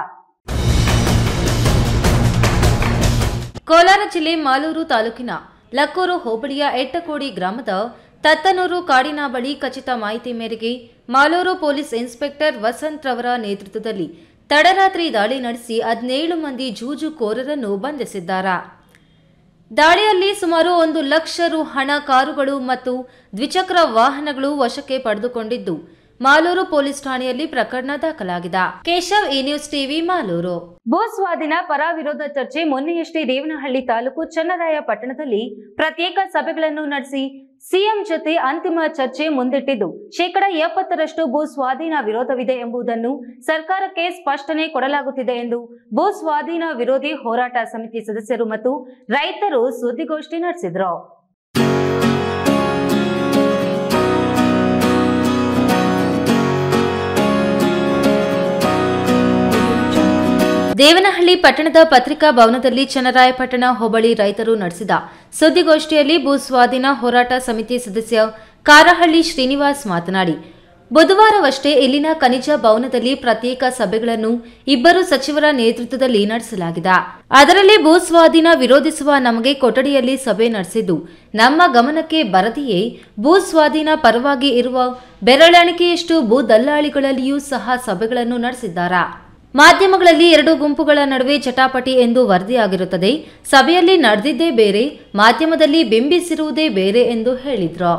ಕೋಲಾರ ಜಿಲ್ಲೆ ಮಾಲೂರು ತಾಲೂಕಿನ ಲಕ್ಕೂರು ಹೋಬಳಿಯ ಎಟ್ಟಕೋಡಿ ಗ್ರಾಮದ ತತ್ತನೂರು ಕಾಡಿನ ಬಳಿ ಖಚಿತ ಮಾಹಿತಿ ಮೇರೆಗೆ ಮಾಲೂರು ಪೊಲೀಸ್ ಇನ್ಸ್ಪೆಕ್ಟರ್ ವಸಂತ್ ರವರ ನೇತೃತ್ವದಲ್ಲಿ ತಡರಾತ್ರಿ ದಾಳಿ ನಡೆಸಿ 17 ಮಂದಿ ಜೂಜುಕೋರರನ್ನು ಬಂಧಿಸಿದ್ದಾರೆ. ದಾಳಿಯಲ್ಲಿ ಸುಮಾರು 1 ಲಕ್ಷ ರು ಹಣ, ಕಾರುಗಳು ಮತ್ತು ದ್ವಿಚಕ್ರ ವಾಹನಗಳು ವಶಕ್ಕೆ ಪಡೆದುಕೊಂಡಿದ್ದು ಮಾಲೂರು ಪೊಲೀಸ್ ಠಾಣೆಯಲ್ಲಿ ಪ್ರಕರಣ ದಾಖಲಾಗಿದೆ. ಕೇಶವ್, ಈ ನ್ಯೂಸ್ ಟಿವಿ, ಮಾಲೂರು. ಭೂ ಸ್ವಾಧೀನ ಪರ ವಿರೋಧ ಚರ್ಚೆ ಮೊನ್ನೆಯಷ್ಟೇ ದೇವನಹಳ್ಳಿ ತಾಲೂಕು ಚನ್ನರಾಯಪಟ್ಟಣದಲ್ಲಿ ಪ್ರತ್ಯೇಕ ಸಭೆಗಳನ್ನು ನಡೆಸಿ ಸಿಎಂ ಜೊತೆ ಅಂತಿಮ ಚರ್ಚೆ ಮುಂದಿಟ್ಟಿದ್ದು 70% ಭೂ ಸ್ವಾಧೀನ ವಿರೋಧವಿದೆ ಎಂಬುದನ್ನು ಸರ್ಕಾರಕ್ಕೆ ಸ್ಪಷ್ಟನೆ ಕೊಡಲಾಗುತ್ತಿದೆ ಎಂದು ಭೂ ಸ್ವಾಧೀನ ವಿರೋಧಿ ಹೋರಾಟ ಸಮಿತಿ ಸದಸ್ಯರು ಮತ್ತು ರೈತರು ಸುದ್ದಿಗೋಷ್ಠಿ ನಡೆಸಿದರು. ದೇವನಹಳ್ಳಿ ಪಟ್ಟಣದ ಪತ್ರಿಕಾ ಭವನದಲ್ಲಿ ಚನ್ನರಾಯಪಟ್ಟಣ ಹೋಬಳಿ ರೈತರು ನಡೆಸಿದ ಸುದ್ದಿಗೋಷ್ಠಿಯಲ್ಲಿ ಭೂ ಸ್ವಾಧೀನ ಹೋರಾಟ ಸಮಿತಿ ಸದಸ್ಯ ಕಾರಹಳ್ಳಿ ಶ್ರೀನಿವಾಸ್ ಮಾತನಾಡಿ, ಬುಧವಾರವಷ್ಟೇ ಇಲ್ಲಿನ ಖನಿಜ ಭವನದಲ್ಲಿ ಪ್ರತ್ಯೇಕ ಸಭೆಗಳನ್ನು 2 ಸಚಿವರ ನೇತೃತ್ವದಲ್ಲಿ ನಡೆಸಲಾಗಿದೆ. ಅದರಲ್ಲಿ ಭೂ ಸ್ವಾಧೀನ ವಿರೋಧಿಸುವ ನಮಗೆ ಕೊಠಡಿಯಲ್ಲಿ ಸಭೆ ನಡೆಸಿದ್ದು ನಮ್ಮ ಗಮನಕ್ಕೆ ಬರದೆಯೇ ಭೂ ಸ್ವಾಧೀನ ಪರವಾಗಿ ಇರುವ ಬೆರಳೆಣಿಕೆಯಷ್ಟು ಭೂ ದಲ್ಲಾಳಿಗಳಲ್ಲಿಯೂ ಸಹ ಸಭೆಗಳನ್ನು ನಡೆಸಿದ್ದಾರೆ. ಮಾಧ್ಯಮಗಳಲ್ಲಿ 2 ಗುಂಪುಗಳ ನಡುವೆ ಚಟಾಪಟಿ ಎಂದು ವರದಿಯಾಗಿರುತ್ತದೆ. ಸಭೆಯಲ್ಲಿ ನಡೆದಿದ್ದೇ ಬೇರೆ, ಮಾಧ್ಯಮದಲ್ಲಿ ಬಿಂಬಿಸಿರುವುದೇ ಬೇರೆ ಎಂದು ಹೇಳಿದ್ರು.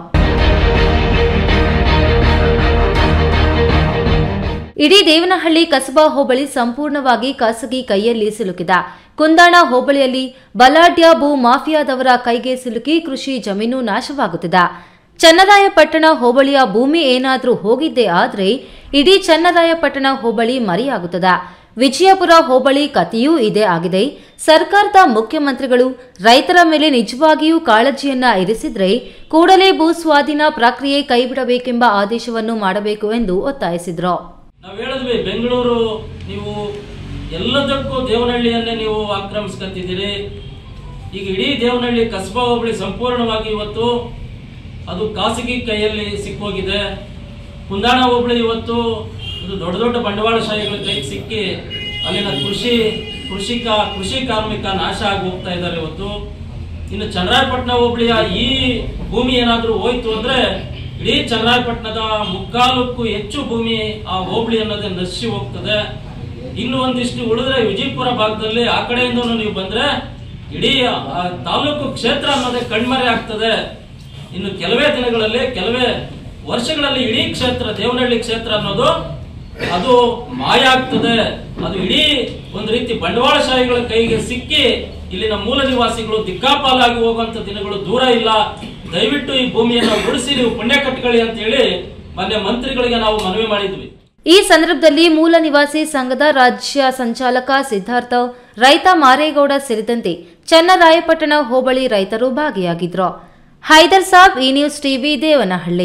ಇಡೀ ದೇವನಹಳ್ಳಿ ಕಸಬಾ ಹೋಬಳಿ ಸಂಪೂರ್ಣವಾಗಿ ಖಾಸಗಿ ಕೈಯಲ್ಲಿ ಸಿಲುಕಿದ. ಕುಂದಾಣ ಹೋಬಳಿಯಲ್ಲಿ ಬಲಾಢ್ಯ ಭೂ ಮಾಫಿಯಾದವರ ಕೈಗೆ ಸಿಲುಕಿ ಕೃಷಿ ಜಮೀನು ನಾಶವಾಗುತ್ತಿದೆ. ಚನ್ನರಾಯಪಟ್ಟಣ ಹೋಬಳಿಯ ಭೂಮಿ ಏನಾದರೂ ಹೋಗಿದ್ದೇ ಆದರೆ ಇಡೀ ಚನ್ನರಾಯಪಟ್ಟಣ ಹೋಬಳಿ ಮರೆಯಾಗುತ್ತದೆ. ವಿಜಯಪುರ ಹೋಬಳಿ ಕಥೆಯೂ ಇದೇ ಆಗಿದೆ. ಸರ್ಕಾರದ ಮುಖ್ಯಮಂತ್ರಿಗಳು ರೈತರ ಮೇಲೆ ನಿಜವಾಗಿಯೂ ಕಾಳಜಿಯನ್ನ ಇರಿಸಿದ್ರೆ ಕೂಡಲೇ ಭೂ ಸ್ವಾಧೀನ ಪ್ರಕ್ರಿಯೆ ಕೈಬಿಡಬೇಕೆಂಬ ಆದೇಶವನ್ನು ಮಾಡಬೇಕು ಎಂದು ಒತ್ತಾಯಿಸಿದರು. ನಾವು ಹೇಳಿದ್ವಿ, ಬೆಂಗಳೂರು ನೀವು ಎಲ್ಲದಕ್ಕೂ ದೇವನಹಳ್ಳಿಯನ್ನೇ ನೀವು ಆಕ್ರಮಿಸ್ಕೊತಿದ್ದೀರಿ. ಈಗ ಇಡೀ ದೇವನಹಳ್ಳಿ ಕಸಬಾ ಹೋಬಳಿ ಸಂಪೂರ್ಣವಾಗಿ ಇವತ್ತು ಅದು ಖಾಸಗಿ ಕೈಯಲ್ಲಿ ಸಿಕ್ಕೋಗಿದೆ. ಕುಂದಾಣ ಹೋಬಳಿ ಇವತ್ತು ಇದು ದೊಡ್ಡ ದೊಡ್ಡ ಬಂಡವಾಳಶಾಹಿಗಳ ಕೈಗೆ ಸಿಕ್ಕಿ ಅಲ್ಲಿನ ಕೃಷಿ ಕಾರ್ಮಿಕ ನಾಶ ಆಗಿ ಹೋಗ್ತಾ ಇದ್ದಾರೆ ಇವತ್ತು. ಇನ್ನು ಚನ್ನರಾಯಪಟ್ಟಣ ಹೋಬಳಿಯ ಈ ಭೂಮಿ ಏನಾದರೂ ಹೋಯ್ತು ಅಂದ್ರೆ ಇಡೀ ಚನ್ನರಾಯಪಟ್ಟಣದ 3/4ಕ್ಕೂ ಹೆಚ್ಚು ಭೂಮಿ ಆ ಹೋಬಳಿ ಅನ್ನೋದೇ ನಶಿ ಹೋಗ್ತದೆ. ಇನ್ನು ಒಂದಿಷ್ಟು ಉಳಿದ್ರೆ ವಿಜಯಪುರ ಭಾಗದಲ್ಲಿ ಆ ಕಡೆಯಿಂದನೂ ನೀವು ಬಂದ್ರೆ ಇಡೀ ತಾಲೂಕು ಕ್ಷೇತ್ರ ಅನ್ನೋದೇ ಕಣ್ಮರೆ ಆಗ್ತದೆ. ಇನ್ನು ಕೆಲವೇ ದಿನಗಳಲ್ಲಿ, ಕೆಲವೇ ವರ್ಷಗಳಲ್ಲಿ ಇಡೀ ಕ್ಷೇತ್ರ, ದೇವನಹಳ್ಳಿ ಕ್ಷೇತ್ರ ಅನ್ನೋದು ಅದು ಮಾಯ ಆಗ್ತದೆ. ಅದು ಇಡೀ ಒಂದು ರೀತಿ ಬಂಡವಾಳಶಾಹಿಗಳ ಕೈಗೆ ಸಿಕ್ಕಿ ಇಲ್ಲಿನ ಮೂಲ ನಿವಾಸಿಗಳು ದಿಕ್ಕಾಪಾಲಾಗಿ ಹೋಗುವಂತ ದಿನಗಳು ದೂರ ಇಲ್ಲ. ದಯವಿಟ್ಟು ಈ ಭೂಮಿಯನ್ನು ಉಳಿಸಿ ನೀವು ಪುಣ್ಯ ಕಟ್ಕೊಳ್ಳಿ ಅಂತ ಹೇಳಿ ಮೊನ್ನೆ ಮಂತ್ರಿಗಳಿಗೆ ನಾವು ಮನವಿ ಮಾಡಿದ್ವಿ. ಈ ಸಂದರ್ಭದಲ್ಲಿ ಮೂಲ ನಿವಾಸಿ ಸಂಘದ ರಾಜ್ಯ ಸಂಚಾಲಕ ಸಿದ್ಧಾರ್ಥ, ರೈತ ಮಾರೇಗೌಡ ಸೇರಿದಂತೆ ಚನ್ನರಾಯಪಟ್ಟಣ ಹೋಬಳಿ ರೈತರು ಭಾಗಿಯಾಗಿದ್ರು. Haider Saab, E news TV, Devanahalli.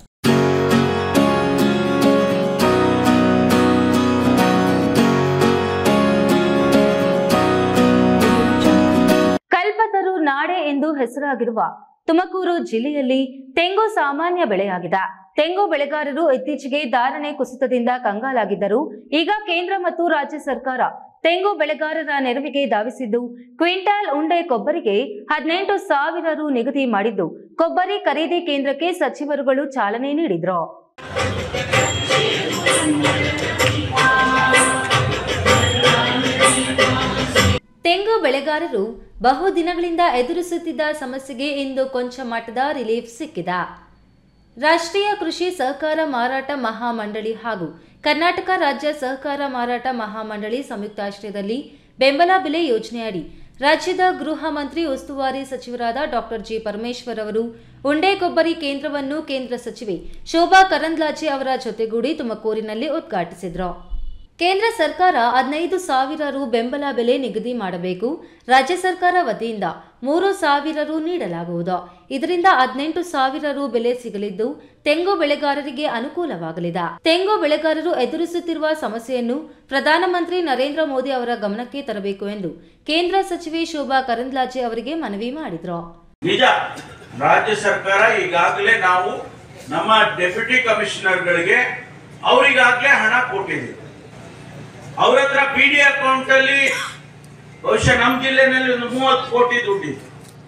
Kalpataru ನಾಡೆ ಎಂದು ಹೆಸರಾಗಿರುವ ತುಮಕೂರು ಜಿಲ್ಲೆಯಲ್ಲಿ ತೆಂಗು ಸಾಮಾನ್ಯ ಬೆಳೆಯಾಗಿದೆ. ತೆಂಗು ಬೆಳೆಗಾರರು ಇತ್ತೀಚೆಗೆ ಧಾರಣೆ ಕುಸಿತದಿಂದ ಕಂಗಾಲಾಗಿದ್ದರು. ಈಗ ಕೇಂದ್ರ ಮತ್ತು ರಾಜ್ಯ ಸರ್ಕಾರ ತೆಂಗು ಬೆಳೆಗಾರರ ನೆರವಿಗೆ ಧಾವಿಸಿದ್ದು, ಕ್ವಿಂಟಾಲ್ ಉಂಡೆ ಕೊಬ್ಬರಿಗೆ 18,000 ರು ನಿಗದಿ ಮಾಡಿದ್ದು, ಕೊಬ್ಬರಿ ಖರೀದಿ ಕೇಂದ್ರಕ್ಕೆ ಸಚಿವರುಗಳು ಚಾಲನೆ ನೀಡಿದ್ರು. ತೆಂಗು ಬೆಳೆಗಾರರು ಬಹುದಿನಗಳಿಂದ ಎದುರಿಸುತ್ತಿದ್ದ ಸಮಸ್ಯೆಗೆ ಇಂದು ಕೊಂಚ ಮಟ್ಟದ ರಿಲೀಫ್ ಸಿಕ್ಕಿದೆ. ರಾಷ್ಟ್ರೀಯ ಕೃಷಿ ಸಹಕಾರ ಮಾರಾಟ ಮಹಾಮಂಡಳಿ ಹಾಗೂ ಕರ್ನಾಟಕ ರಾಜ್ಯ ಸಹಕಾರ ಮಾರಾಟ ಮಹಾಮಂಡಳಿ ಸಂಯುಕ್ತಾಶ್ರಯದಲ್ಲಿ ಬೆಂಬಲ ಬೆಲೆ ಯೋಜನೆಯಡಿ ರಾಜ್ಯದ ಗೃಹ ಮಂತ್ರಿ ಉಸ್ತುವಾರಿ ಸಚಿವರಾದ ಡಾಕ್ಟರ್ ಜಿ ಪರಮೇಶ್ವರ್ ಅವರು ಉಂಡೆ ಕೊಬ್ಬರಿ ಕೇಂದ್ರವನ್ನು ಕೇಂದ್ರ ಸಚಿವೆ ಶೋಭಾ ಕರಂದ್ಲಾಜೆ ಅವರ ಜೊತೆಗೂಡಿ ತುಮಕೂರಿನಲ್ಲಿ ಉದ್ಘಾಟಿಸಿದರು. ಕೇಂದ್ರ ಸರ್ಕಾರ 15,000 ರು ಬೆಂಬಲ ಬೆಲೆ ನಿಗದಿ ಮಾಡಬೇಕು. ರಾಜ್ಯ ಸರ್ಕಾರ ವತಿಯಿಂದ 3,000 ರು ನೀಡಲಾಗುವುದು. ಇದರಿಂದ 18,000 ರು ಬೆಲೆ ಸಿಗಲಿದ್ದು, ತೆಂಗು ಬೆಳೆಗಾರರಿಗೆ ಅನುಕೂಲವಾಗಲಿದೆ. ತೆಂಗು ಬೆಳೆಗಾರರು ಎದುರಿಸುತ್ತಿರುವ ಸಮಸ್ಯೆಯನ್ನು ಪ್ರಧಾನಮಂತ್ರಿ ನರೇಂದ್ರ ಮೋದಿ ಅವರ ಗಮನಕ್ಕೆ ತರಬೇಕು ಎಂದು ಕೇಂದ್ರ ಸಚಿವೆ ಶೋಭಾ ಕರಂದ್ಲಾಜೆ ಅವರಿಗೆ ಮನವಿ ಮಾಡಿದರು. ನಿಜ, ರಾಜ್ಯ ಸರ್ಕಾರ ಈಗಾಗಲೇ ನಾವು ನಮ್ಮ ಡೆಪ್ಯೂಟಿ ಕಮಿಷನರ್ಗಳಿಗೆ ಅವರಿಗಾಗಲೇ ಹಣ ಕೊಟ್ಟಿದ್ದೀವಿ. ಅವ್ರ ಹತ್ರ PD ಅಕೌಂಟ್ ಅಲ್ಲಿ ಬಹುಶಃ ನಮ್ಮ ಜಿಲ್ಲೆನಲ್ಲಿ ಒಂದು 30 ಕೋಟಿ ದುಡ್ಡಿದೆ.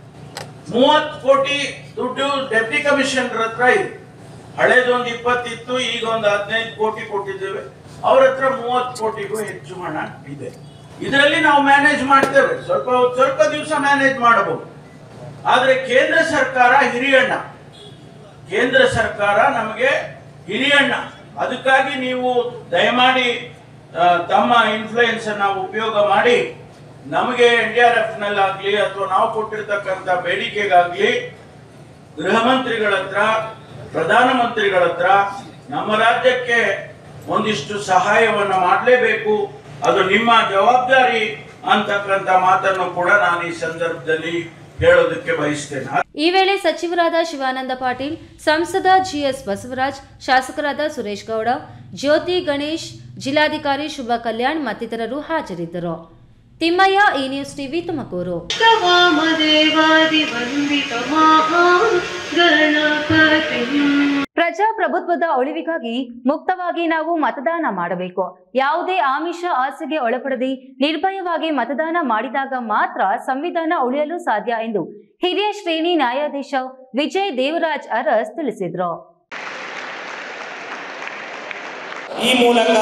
30 ಕೋಟಿ ದುಡ್ಡು ಡೆಪ್ಟಿ ಕಮಿಷನರ್ ಹತ್ರ ಇದೆ. ಹಳೇದೊಂದು 20 ಇತ್ತು, ಈಗ ಒಂದು 15 ಕೋಟಿ ಕೊಟ್ಟಿದ್ದೇವೆ. ಅವ್ರ ಹತ್ರ 30 ಕೋಟಿಗೂ ಹೆಚ್ಚು ಹಣ ಇದೆ. ಇದರಲ್ಲಿ ನಾವು ಮ್ಯಾನೇಜ್ ಮಾಡ್ತೇವೆ, ಸ್ವಲ್ಪ ದಿವಸ ಮ್ಯಾನೇಜ್ ಮಾಡಬಹುದು. ಆದ್ರೆ ಕೇಂದ್ರ ಸರ್ಕಾರ ಹಿರಿಯಣ್ಣ, ಕೇಂದ್ರ ಸರ್ಕಾರ ನಮಗೆ ಹಿರಿಯಣ್ಣ. ಅದಕ್ಕಾಗಿ ನೀವು ದಯಮಾಡಿ ತಮ್ಮ ಇನ್ಫ್ಲೂಯೆನ್ಸ್ ಅನ್ನ ಉಪಯೋಗ ಮಾಡಿ ನಮಗೆ NDRF ನಲ್ಲಾಗ್ಲಿ ಅಥವಾ ನಾವು ಕೊಟ್ಟಿರ್ತಕ್ಕಂಥ ಬೇಡಿಕೆಗಾಗ್ಲಿ ಗೃಹ ಮಂತ್ರಿಗಳ ಹತ್ರ, ಪ್ರಧಾನಮಂತ್ರಿಗಳ ಹತ್ರ ನಮ್ಮ ರಾಜ್ಯಕ್ಕೆ ಒಂದಿಷ್ಟು ಸಹಾಯವನ್ನ ಮಾಡಲೇಬೇಕು. ಅದು ನಿಮ್ಮ ಜವಾಬ್ದಾರಿ ಅಂತಕ್ಕಂಥ ಮಾತನ್ನು ಕೂಡ ನಾನು ಈ ಸಂದರ್ಭದಲ್ಲಿ ಹೇಳೋದಕ್ಕೆ ಬಯಸ್ತೇನೆ. ಈ ವೇಳೆ ಸಚಿವರಾದ ಶಿವಾನಂದ ಪಾಟೀಲ್, ಸಂಸದ GS ಬಸವರಾಜ್, ಶಾಸಕರಾದ ಸುರೇಶ್ ಗೌಡ, ಜ್ಯೋತಿ ಗಣೇಶ್, ಜಿಲ್ಲಾಧಿಕಾರಿ ಶುಭ ಕಲ್ಯಾಣ್ ಮತ್ತಿತರರು ಹಾಜರಿದ್ದರು. ತಿಮ್ಮಯ್ಯ, ಈ ನ್ಯೂಸ್ ಟಿವಿ, ತುಮಕೂರು. ಪ್ರಜಾಪ್ರಭುತ್ವದ ಉಳಿವಿಗಾಗಿ ಮುಕ್ತವಾಗಿ ನಾವು ಮತದಾನ ಮಾಡಬೇಕು. ಯಾವುದೇ ಆಮಿಷ ಆಸೆಗೆ ಒಳಪಡದೆ ನಿರ್ಭಯವಾಗಿ ಮತದಾನ ಮಾಡಿದಾಗ ಮಾತ್ರ ಸಂವಿಧಾನ ಉಳಿಯಲು ಸಾಧ್ಯ ಎಂದು ಹಿರಿಯ ಶ್ರೇಣಿ ನ್ಯಾಯಾಧೀಶ ವಿಜಯ್ ದೇವರಾಜ್ ಅರಸ್ ತಿಳಿಸಿದರು. ಈ ಮೂಲಕ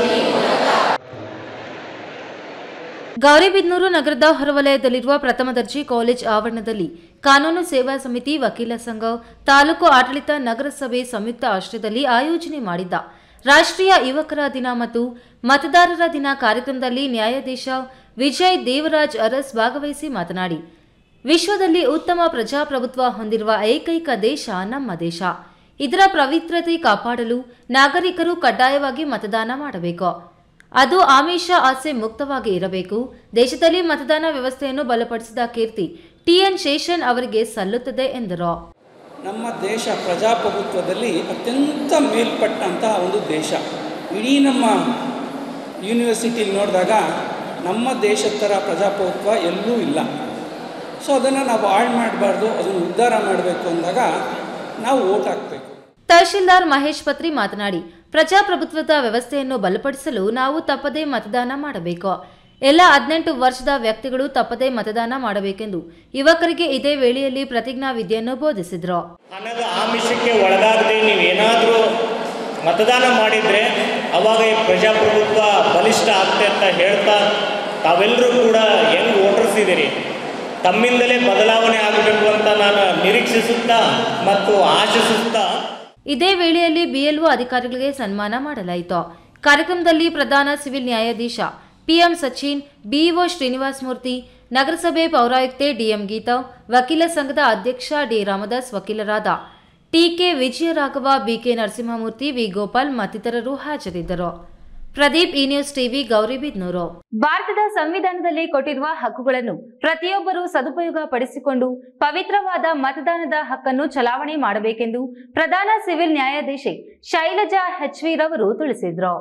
ಗೌರಿಬಿದನೂರು ನಗರದ ಹೊರವಲಯದಲ್ಲಿರುವ ಪ್ರಥಮ ದರ್ಜೆ ಕಾಲೇಜ್ ಆವರಣದಲ್ಲಿ ಕಾನೂನು ಸೇವಾ ಸಮಿತಿ, ವಕೀಲ ಸಂಘ, ತಾಲೂಕು ಆಡಳಿತ, ನಗರಸಭೆ ಸಂಯುಕ್ತ ಆಶ್ರಯದಲ್ಲಿ ಆಯೋಜನೆ ಮಾಡಿದ್ದ ರಾಷ್ಟ್ರೀಯ ಯುವಕರ ದಿನ ಮತ್ತು ಮತದಾರರ ದಿನ ಕಾರ್ಯಕ್ರಮದಲ್ಲಿ ನ್ಯಾಯಾಧೀಶ ವಿಜಯ್ ದೇವರಾಜ್ ಅರಸ್ ಭಾಗವಹಿಸಿ ಮಾತನಾಡಿ, ವಿಶ್ವದಲ್ಲಿ ಉತ್ತಮ ಪ್ರಜಾಪ್ರಭುತ್ವ ಹೊಂದಿರುವ ಏಕೈಕ ದೇಶ ನಮ್ಮ ದೇಶ. ಇದರ ಪವಿತ್ರತೆ ಕಾಪಾಡಲು ನಾಗರಿಕರು ಕಡ್ಡಾಯವಾಗಿ ಮತದಾನ ಮಾಡಬೇಕು. ಅದು ಆಮಿಷ ಆಸೆ ಮುಕ್ತವಾಗಿ ಇರಬೇಕು. ದೇಶದಲ್ಲಿ ಮತದಾನ ವ್ಯವಸ್ಥೆಯನ್ನು ಬಲಪಡಿಸಿದ ಕೀರ್ತಿ TN ಶೇಷನ್ ಅವರಿಗೆ ಸಲ್ಲುತ್ತದೆ ಎಂದರು. ನಮ್ಮ ದೇಶ ಪ್ರಜಾಪ್ರಭುತ್ವದಲ್ಲಿ ಅತ್ಯಂತ ಮೇಲ್ಪಟ್ಟಂತಹ ಒಂದು ದೇಶ. ಇಡೀ ನಮ್ಮ ಯೂನಿವರ್ಸಿಟಿಲಿ ನೋಡಿದಾಗ ನಮ್ಮ ದೇಶದ ಥರ ಪ್ರಜಾಪ್ರಭುತ್ವ ಎಲ್ಲೂ ಇಲ್ಲ. ಸೊ ಅದನ್ನು ನಾವು ಹಾಳು ಮಾಡಬಾರ್ದು, ಅದನ್ನು ಉದ್ಧಾರ ಮಾಡಬೇಕು ಅಂದಾಗ ನಾವು ವೋಟ್ ಹಾಕಬೇಕು. ತಹಶೀಲ್ದಾರ್ ಮಹೇಶ್ ಪತ್ರಿ ಮಾತನಾಡಿ, ಪ್ರಜಾಪ್ರಭುತ್ವದ ವ್ಯವಸ್ಥೆಯನ್ನು ಬಲಪಡಿಸಲು ನಾವು ತಪ್ಪದೇ ಮತದಾನ ಮಾಡಬೇಕು. ಎಲ್ಲ 18 ವರ್ಷದ ವ್ಯಕ್ತಿಗಳು ತಪ್ಪದೇ ಮತದಾನ ಮಾಡಬೇಕೆಂದು ಯುವಕರಿಗೆ ಇದೇ ವೇಳೆಯಲ್ಲಿ ಪ್ರತಿಜ್ಞಾ ವಿಧಿಯನ್ನು ಬೋಧಿಸಿದರು. ಹಣದ ಆಮಿಷಕ್ಕೆ ಒಳಗಾಗದೆ ನೀವೇನಾದರೂ ಮತದಾನ ಮಾಡಿದರೆ ಅವಾಗ ಈ ಪ್ರಜಾಪ್ರಭುತ್ವ ಬಲಿಷ್ಠ ಆಗ್ತದೆ ಅಂತ ಹೇಳ್ತಾ ತಾವೆಲ್ಲರೂ ಕೂಡ ಯಂಗ್ ವೋಟರ್ಸ್ ಇದ್ದೀರಿ, ತಮ್ಮಿಂದಲೇ ಬದಲಾವಣೆ ಆಗಬೇಕು ಅಂತ ನಾನು ನಿರೀಕ್ಷಿಸುತ್ತಾ ಮತ್ತು ಆಶಿಸುತ್ತಾ. ಇದೇ ವೇಳೆಯಲ್ಲಿ ಬಿಎಲ್ಒ ಅಧಿಕಾರಿಗಳಿಗೆ ಸನ್ಮಾನ ಮಾಡಲಾಯಿತು. ಕಾರ್ಯಕ್ರಮದಲ್ಲಿ ಪ್ರಧಾನ ಸಿವಿಲ್ ನ್ಯಾಯಾಧೀಶ ಪಿಎಂ ಸಚಿನ್, ಬಿಇಒ ಶ್ರೀನಿವಾಸ್ ಮೂರ್ತಿ, ನಗರಸಭೆ ಪೌರಾಯುಕ್ತೆ ಡಿಎಂ ಗೀತಾ, ವಕೀಲ ಸಂಘದ ಅಧ್ಯಕ್ಷ ಡಿ ರಾಮದಾಸ್, ವಕೀಲರಾದ TK Vijayaraghava, BK Narasimhamurthy, V Gopal ಮತ್ತಿತರರು ಹಾಜರಿದ್ದರು. ಪ್ರದೀಪ್, ಈ ನ್ಯೂಸ್ ಟಿವಿ, ಗೌರಿಬಿದನೂರು. ಭಾರತದ ಸಂವಿಧಾನದಲ್ಲಿ ಕೊಟ್ಟಿರುವ ಹಕ್ಕುಗಳನ್ನು ಪ್ರತಿಯೊಬ್ಬರೂ ಸದುಪಯೋಗ ಪಡಿಸಿಕೊಂಡು ಪವಿತ್ರವಾದ ಮತದಾನದ ಹಕ್ಕನ್ನು ಚಲಾವಣೆ ಮಾಡಬೇಕೆಂದು ಪ್ರಧಾನ ಸಿವಿಲ್ ನ್ಯಾಯಾಧೀಶೆ ಶೈಲಜಾ ಹೆಚ್ವಿ ರವರು ತಿಳಿಸಿದರು.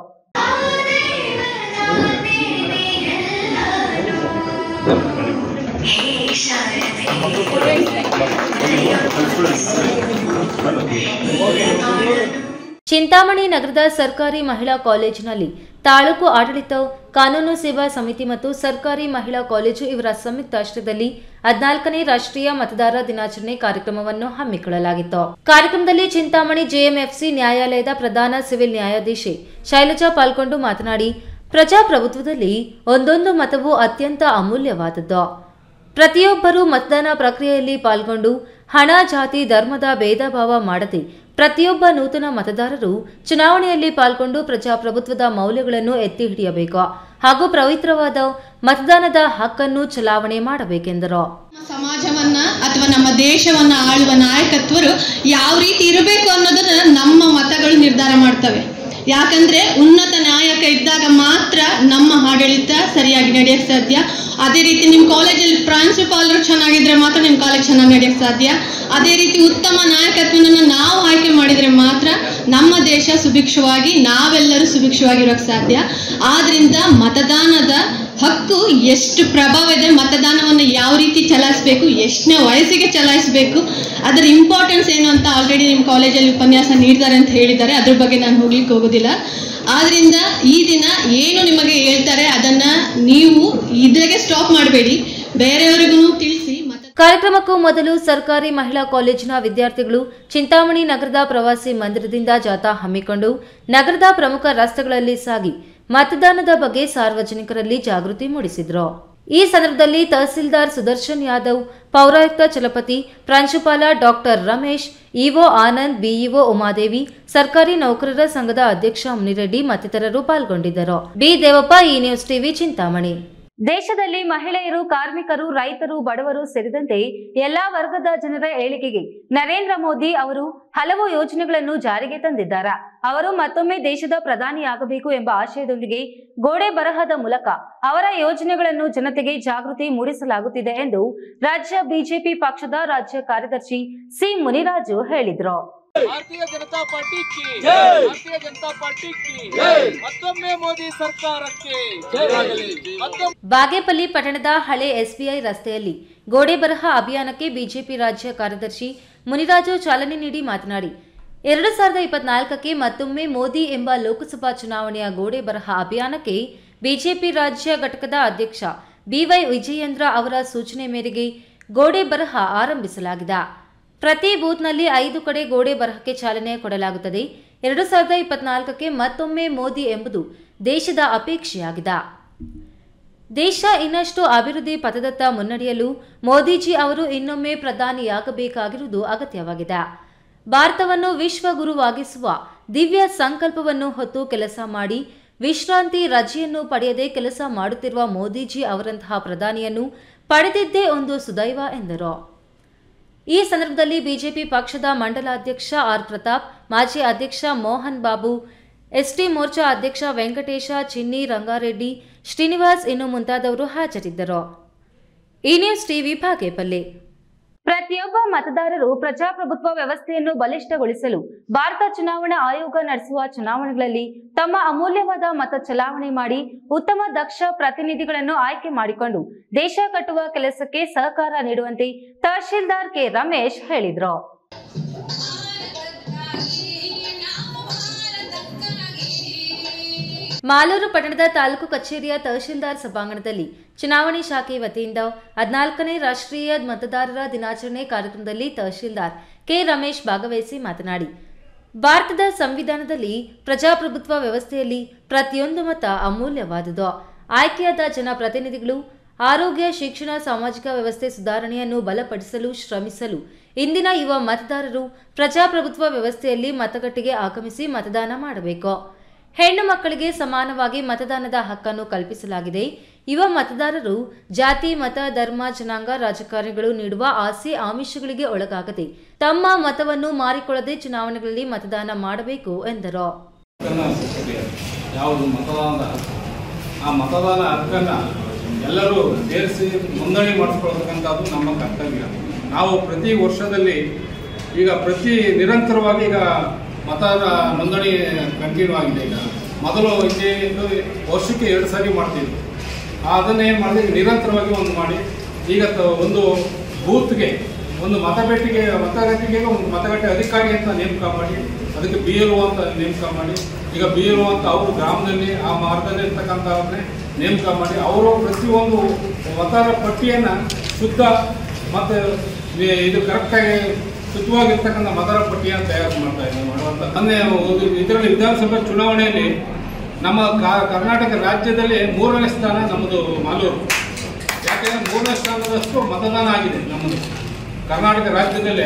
ಚಿಂತಾಮಣಿ ನಗರದ ಸರ್ಕಾರಿ ಮಹಿಳಾ ಕಾಲೇಜಿನಲ್ಲಿ ತಾಲೂಕು ಆಡಳಿತ, ಕಾನೂನು ಸೇವಾ ಸಮಿತಿ ಮತ್ತು ಸರ್ಕಾರಿ ಮಹಿಳಾ ಕಾಲೇಜು ಇವರ ಸಂಯುಕ್ತಾಶ್ರಯದಲ್ಲಿ 14ನೇ ರಾಷ್ಟ್ರೀಯ ಮತದಾರ ದಿನಾಚರಣೆ ಕಾರ್ಯಕ್ರಮವನ್ನು ಹಮ್ಮಿಕೊಳ್ಳಲಾಗಿತ್ತು. ಕಾರ್ಯಕ್ರಮದಲ್ಲಿ ಚಿಂತಾಮಣಿ ಜೆಎಂಎಫ್ಸಿ ನ್ಯಾಯಾಲಯದ ಪ್ರಧಾನ ಸಿವಿಲ್ ನ್ಯಾಯಾಧೀಶೆ ಶೈಲಜಾ ಪಾಲ್ಗೊಂಡು ಮಾತನಾಡಿ, ಪ್ರಜಾಪ್ರಭುತ್ವದಲ್ಲಿ ಒಂದೊಂದು ಮತವು ಅತ್ಯಂತ ಅಮೂಲ್ಯವಾದದ್ದು. ಪ್ರತಿಯೊಬ್ಬರೂ ಮತದಾನ ಪ್ರಕ್ರಿಯೆಯಲ್ಲಿ ಪಾಲ್ಗೊಂಡು ಹಣ, ಜಾತಿ, ಧರ್ಮದ ಭೇದ ಭಾವ ಮಾಡದೆ ಪ್ರತಿಯೊಬ್ಬ ನೂತನ ಮತದಾರರು ಚುನಾವಣೆಯಲ್ಲಿ ಪಾಲ್ಗೊಂಡು ಪ್ರಜಾಪ್ರಭುತ್ವದ ಮೌಲ್ಯಗಳನ್ನು ಎತ್ತಿ ಹಿಡಿಯಬೇಕು ಹಾಗೂ ಪವಿತ್ರವಾದ ಮತದಾನದ ಹಕ್ಕನ್ನು ಚಲಾವಣೆ ಮಾಡಬೇಕೆಂದರು. ಸಮಾಜವನ್ನ ಅಥವಾ ನಮ್ಮ ದೇಶವನ್ನ ಆಳುವ ನಾಯಕತ್ವರು ಯಾವ ರೀತಿ ಇರಬೇಕು ಅನ್ನೋದನ್ನ ನಮ್ಮ ಮತಗಳು ನಿರ್ಧಾರ ಮಾಡ್ತವೆ. ಯಾಕಂದ್ರೆ ಉನ್ನತ ನಾಯಕ ಇದ್ದಾಗ ಮಾತ್ರ ನಮ್ಮ ಆಡಳಿತ ಸರಿಯಾಗಿ ನಡೆಯಕ್ಕೆ ಸಾಧ್ಯ. ಅದೇ ರೀತಿ ನಿಮ್ಮ ಕಾಲೇಜಲ್ಲಿ ಪ್ರಾಂಶುಪಾಲರು ಚೆನ್ನಾಗಿದ್ರೆ ಮಾತ್ರ ನಿಮ್ಮ ಕಾಲೇಜ್ ಚೆನ್ನಾಗಿ ನಡೆಯಕ್ಕೆ ಸಾಧ್ಯ. ಅದೇ ರೀತಿ ಉತ್ತಮ ನಾಯಕತ್ವವನ್ನು ನಾವು ಆಯ್ಕೆ ಮಾಡಿದರೆ ಮಾತ್ರ ನಮ್ಮ ದೇಶ ಸುಭಿಕ್ಷವಾಗಿ, ನಾವೆಲ್ಲರೂ ಸುಭಿಕ್ಷವಾಗಿರೋಕ್ಕೆ ಸಾಧ್ಯ. ಆದ್ರಿಂದ ಮತದಾನದ ಹಕ್ಕು ಎಷ್ಟು ಪ್ರಭಾವ ಇದೆ, ಮತದಾನವನ್ನು ಯಾವ ರೀತಿ ಚಲಾಯಿಸಬೇಕು, ಎಷ್ಟನೇ ವಯಸ್ಸಿಗೆ ಚಲಾಯಿಸಬೇಕು, ಅದರ ಇಂಪಾರ್ಟೆನ್ಸ್ ಏನು ಅಂತ ಆಲ್ರೆಡಿ ನಿಮ್ಮ ಕಾಲೇಜಲ್ಲಿ ಉಪನ್ಯಾಸ ನೀಡ್ತಾರೆ ಅಂತ ಹೇಳಿದ್ದಾರೆ. ಅದ್ರ ಬಗ್ಗೆ ನಾನು ಹೋಗ್ಲಿಕ್ಕೆ ಹೋಗೋದಿಲ್ಲ. ಆದ್ರಿಂದ ಈ ದಿನ ಏನು ನಿಮಗೆ ಹೇಳ್ತಾರೆ ಅದನ್ನ ನೀವು ಇದ್ರಾಗೆ ಸ್ಟಾಪ್ ಮಾಡಬೇಡಿ, ಬೇರೆಯವರಿಗೂ ತಿಳಿಸಿ. ಕಾರ್ಯಕ್ರಮಕ್ಕೂ ಮೊದಲು ಸರ್ಕಾರಿ ಮಹಿಳಾ ಕಾಲೇಜಿನ ವಿದ್ಯಾರ್ಥಿಗಳು ಚಿಂತಾಮಣಿ ನಗರದ ಪ್ರವಾಸಿ ಮಂದಿರದಿಂದ ಜಾಥಾ ಹಮ್ಮಿಕೊಂಡು ನಗರದ ಪ್ರಮುಖ ರಸ್ತೆಗಳಲ್ಲಿ ಸಾಗಿ ಮತದಾನದ ಬಗ್ಗೆ ಸಾರ್ವಜನಿಕರಲ್ಲಿ ಜಾಗೃತಿ ಮೂಡಿಸಿದರು. ಈ ಸಂದರ್ಭದಲ್ಲಿ ತಹಸೀಲ್ದಾರ್ ಸುದರ್ಶನ್ ಯಾದವ್, ಪೌರಾಯುಕ್ತ ಚಲಪತಿ, ಪ್ರಾಂಶುಪಾಲ doctor Ramesh, EO Anand, BEO Umadevi, ಸರ್ಕಾರಿ ನೌಕರರ ಸಂಘದ ಅಧ್ಯಕ್ಷ ಮುನಿರೆಡ್ಡಿ ಮತ್ತಿತರರು ಪಾಲ್ಗೊಂಡಿದ್ದರು. ಬಿ ದೇವಪ್ಪ, ಈ ನ್ಯೂಸ್ ಟಿವಿ, ಚಿಂತಾಮಣಿ. ದೇಶದಲ್ಲಿ ಮಹಿಳೆಯರು, ಕಾರ್ಮಿಕರು, ರೈತರು, ಬಡವರು ಸೇರಿದಂತೆ ಎಲ್ಲಾ ವರ್ಗದ ಜನರ ಏಳಿಗೆಗೆ ನರೇಂದ್ರ ಮೋದಿ ಅವರು ಹಲವು ಯೋಜನೆಗಳನ್ನು ಜಾರಿಗೆ ತಂದಿದ್ದಾರೆ. ಅವರು ಮತ್ತೊಮ್ಮೆ ದೇಶದ ಪ್ರಧಾನಿಯಾಗಬೇಕು ಎಂಬ ಆಶಯದೊಂದಿಗೆ ಗೋಡೆ ಬರಹದ ಮೂಲಕ ಅವರ ಯೋಜನೆಗಳನ್ನು ಜನತೆಗೆ ಜಾಗೃತಿ ಮೂಡಿಸಲಾಗುತ್ತಿದೆ ಎಂದು ರಾಜ್ಯ ಬಿಜೆಪಿ ಪಕ್ಷದ ರಾಜ್ಯ ಕಾರ್ಯದರ್ಶಿ ಸಿ ಮುನಿರಾಜು ಹೇಳಿದರು. भारतीय जनता पार्टी की जय, भारतीय जनता पार्टी की जय, ಮತ್ತೊಮ್ಮೆ ಮೋದಿ ಸರ್ಕಾರಕ್ಕೆ ಜೈ. ಬಾಗೇಪಲ್ಲಿ ಪಟ್ಟಣದ ಹಳೆ ಎಸ್ಬಿಐ ರಸ್ತೆಯಲ್ಲಿ ಗೋಡೆ ಬರಹ ಅಭಿಯಾನಕ್ಕೆ ಬಿಜೆಪಿ ರಾಜ್ಯ ಕಾರ್ಯದರ್ಶಿ ಮುನಿರಾಜು ಚಾಲನೆ ನೀಡಿ ಮಾತನಾಡಿ, 2024ಕ್ಕೆ ಮತ್ತೊಮ್ಮೆ ಮೋದಿ ಎಂಬ ಲೋಕಸಭಾ ಚುನಾವಣೆಯ ಗೋಡೆ ಬರಹ ಅಭಿಯಾನಕ್ಕೆ ಬಿಜೆಪಿ ರಾಜ್ಯ ಘಟಕದ ಅಧ್ಯಕ್ಷ ಬಿವೈ ವಿಜಯೇಂದ್ರ ಅವರ ಸೂಚನೆ ಮೇರೆಗೆ ಗೋಡೆ ಬರಹ ಆರಂಭಿಸಲಾಗಿದೆ. ಪ್ರತಿ ಬೂತ್ನಲ್ಲಿ 5 ಕಡೆ ಗೋಡೆ ಬರಹಕ್ಕೆ ಚಾಲನೆ ಕೊಡಲಾಗುತ್ತದೆ. 2024ಕ್ಕೆ ಮತ್ತೊಮ್ಮೆ ಮೋದಿ ಎಂಬುದು ದೇಶದ ಅಪೇಕ್ಷೆಯಾಗಿದೆ. ದೇಶ ಇನ್ನಷ್ಟು ಅಭಿವೃದ್ಧಿ ಪಥದತ್ತ ಮುನ್ನಡೆಯಲು ಮೋದಿಜಿ ಅವರು ಇನ್ನೊಮ್ಮೆ ಪ್ರಧಾನಿಯಾಗಬೇಕಾಗಿರುವುದು ಅಗತ್ಯವಾಗಿದೆ. ಭಾರತವನ್ನು ವಿಶ್ವಗುರುವಾಗಿಸುವ ದಿವ್ಯ ಸಂಕಲ್ಪವನ್ನು ಹೊತ್ತು ಕೆಲಸ ಮಾಡಿ ವಿಶ್ರಾಂತಿ ರಜೆಯನ್ನು ಪಡೆಯದೆ ಕೆಲಸ ಮಾಡುತ್ತಿರುವ ಮೋದಿಜಿ ಅವರಂತಹ ಪ್ರಧಾನಿಯನ್ನು ಪಡೆದಿದ್ದೇ ಒಂದು ಸುದೈವ ಎಂದರು. ಈ ಸಂದರ್ಭದಲ್ಲಿ ಬಿಜೆಪಿ ಪಕ್ಷದ ಮಂಡಲಾಧ್ಯಕ್ಷ ಆರ್ ಪ್ರತಾಪ್, ಮಾಜಿ ಅಧ್ಯಕ್ಷ ಮೋಹನ್ ಬಾಬು, ಎಸ್ಟಿ ಮೋರ್ಚಾ ಅಧ್ಯಕ್ಷ ವೆಂಕಟೇಶ, ಚಿನ್ನಿ, ರಂಗಾರೆಡ್ಡಿ, ಶ್ರೀನಿವಾಸ್ ಇನ್ನು ಮುಂತಾದವರು ಹಾಜರಿದ್ದರು. ಈ ನ್ಯೂಸ್ ಟಿವಿ, ಬಾಗೇಪಲ್ಲಿ. ಪ್ರತಿಯೊಬ್ಬ ಮತದಾರರು ಪ್ರಜಾಪ್ರಭುತ್ವ ವ್ಯವಸ್ಥೆಯನ್ನು ಬಲಿಷ್ಠಗೊಳಿಸಲು ಭಾರತ ಚುನಾವಣಾ ಆಯೋಗ ನಡೆಸುವ ಚುನಾವಣೆಗಳಲ್ಲಿ ತಮ್ಮ ಅಮೂಲ್ಯವಾದ ಮತ ಚಲಾವಣೆ ಮಾಡಿ ಉತ್ತಮ ದಕ್ಷ ಪ್ರತಿನಿಧಿಗಳನ್ನು ಆಯ್ಕೆ ಮಾಡಿಕೊಂಡು ದೇಶ ಕಟ್ಟುವ ಕೆಲಸಕ್ಕೆ ಸಹಕಾರ ನೀಡುವಂತೆ ತಹಶೀಲ್ದಾರ್ ಕೆ ರಮೇಶ್ ಹೇಳಿದರು. ಮಾಲೂರು ಪಟ್ಟಣದ ತಾಲೂಕು ಕಚೇರಿಯ ತಹಶೀಲ್ದಾರ್ ಸಭಾಂಗಣದಲ್ಲಿ ಚುನಾವಣೆ ಶಾಖೆ ವತಿಯಿಂದ 14ನೇ ರಾಷ್ಟ್ರೀಯ ಮತದಾರರ ದಿನಾಚರಣೆ ಕಾರ್ಯಕ್ರಮದಲ್ಲಿ ತಹಶೀಲ್ದಾರ್ ಕೆ ರಮೇಶ್ ಭಾಗವಹಿಸಿ ಮಾತನಾಡಿ, ಭಾರತದ ಸಂವಿಧಾನದಲ್ಲಿ ಪ್ರಜಾಪ್ರಭುತ್ವ ವ್ಯವಸ್ಥೆಯಲ್ಲಿ ಪ್ರತಿಯೊಂದು ಮತ ಅಮೂಲ್ಯವಾದುದು. ಆಯ್ಕೆಯಾದ ಜನಪ್ರತಿನಿಧಿಗಳು ಆರೋಗ್ಯ, ಶಿಕ್ಷಣ, ಸಾಮಾಜಿಕ ವ್ಯವಸ್ಥೆ ಸುಧಾರಣೆಯನ್ನು ಬಲಪಡಿಸಲು ಶ್ರಮಿಸಲು ಇಂದಿನ ಯುವ ಮತದಾರರು ಪ್ರಜಾಪ್ರಭುತ್ವ ವ್ಯವಸ್ಥೆಯಲ್ಲಿ ಮತಗಟ್ಟೆಗೆ ಆಗಮಿಸಿ ಮತದಾನ ಮಾಡಬೇಕು. ಹೆಣ್ಣು ಮಕ್ಕಳಿಗೆ ಸಮಾನವಾಗಿ ಮತದಾನದ ಹಕ್ಕನ್ನು ಕಲ್ಪಿಸಲಾಗಿದೆ. ಯುವ ಮತದಾರರು ಜಾತಿ, ಮತ, ಧರ್ಮ, ಜನಾಂಗ, ರಾಜಕಾರಣಿಗಳು ನೀಡುವ ಆಸೆ ಆಮಿಷಗಳಿಗೆ ಒಳಗಾಗದೆ ತಮ್ಮ ಮತವನ್ನು ಮಾರಿಕೊಳ್ಳದೆ ಚುನಾವಣೆಗಳಲ್ಲಿ ಮತದಾನ ಮಾಡಬೇಕು ಎಂದರು. ಯಾವುದು ಮತದಾನ, ಆ ಮತದಾನ ಹಕ್ಕನ್ನು ಎಲ್ಲರೂ ಸೇರಿಸಿ ನೋಂದಣಿ ಮಾಡಿಸ್ಕೊಳ್ತಕ್ಕಂಥದ್ದು ನಮ್ಮ ಕರ್ತವ್ಯ. ನಾವು ಪ್ರತಿ ವರ್ಷದಲ್ಲಿ ಈಗ ನಿರಂತರವಾಗಿ ಈಗ ಮತದಾನ ನೋಂದಣಿ ಕಂಟಿನ್ಯೂ ಆಗಿದೆ. ಈಗ ಮೊದಲು ವರ್ಷಕ್ಕೆ 2 ಸಾರಿ ಮಾಡ್ತಿದ್ವಿ. ಅದನ್ನೇನು ಮಾಡಿದ್ರೆ ನಿರಂತರವಾಗಿ ಒಂದು ಮಾಡಿ ಈಗ ಒಂದು ಬೂತ್ಗೆ, ಒಂದು ಮತಗಟ್ಟೆಗೆ ಒಂದು ಮತಗಟ್ಟೆ ಅಧಿಕಾರಿ ಅಂತ ನೇಮಕ ಮಾಡಿ, ಅದಕ್ಕೆ BLO ಅಂತ ನೇಮಕ ಮಾಡಿ, ಈಗ BLO ಅಂತ ಅವರು ಗ್ರಾಮದಲ್ಲಿ ಆ ಮಾರ್ಗದಲ್ಲಿ ಇರ್ತಕ್ಕಂಥವ್ರನ್ನೇ ನೇಮಕ ಮಾಡಿ ಅವರು ಪ್ರತಿಯೊಂದು ಮತದಾರರ ಪಟ್ಟಿಯನ್ನು ಶುದ್ಧ ಮತ್ತು ಇದು ಕರೆಕ್ಟಾಗಿ ಶುದ್ಧವಾಗಿರ್ತಕ್ಕಂಥ ಮತದಾರರ ಪಟ್ಟಿಯನ್ನು ತಯಾರು ಮಾಡ್ತಾ ಇದ್ದಾರೆ ಮಾಡುವಂಥ. ಇದರಲ್ಲಿ ವಿಧಾನಸಭೆ ಚುನಾವಣೆಯಲ್ಲಿ ನಮ್ಮ ಕರ್ನಾಟಕ ರಾಜ್ಯದಲ್ಲಿ 3ನೇ ಸ್ಥಾನ ನಮ್ಮದು ಮಾಲೂರು. ಯಾಕೆಂದರೆ 3ನೇ ಸ್ಥಾನದಷ್ಟು ಮತದಾನ ಆಗಿದೆ ನಮ್ಮದು ಕರ್ನಾಟಕ ರಾಜ್ಯದಲ್ಲೇ.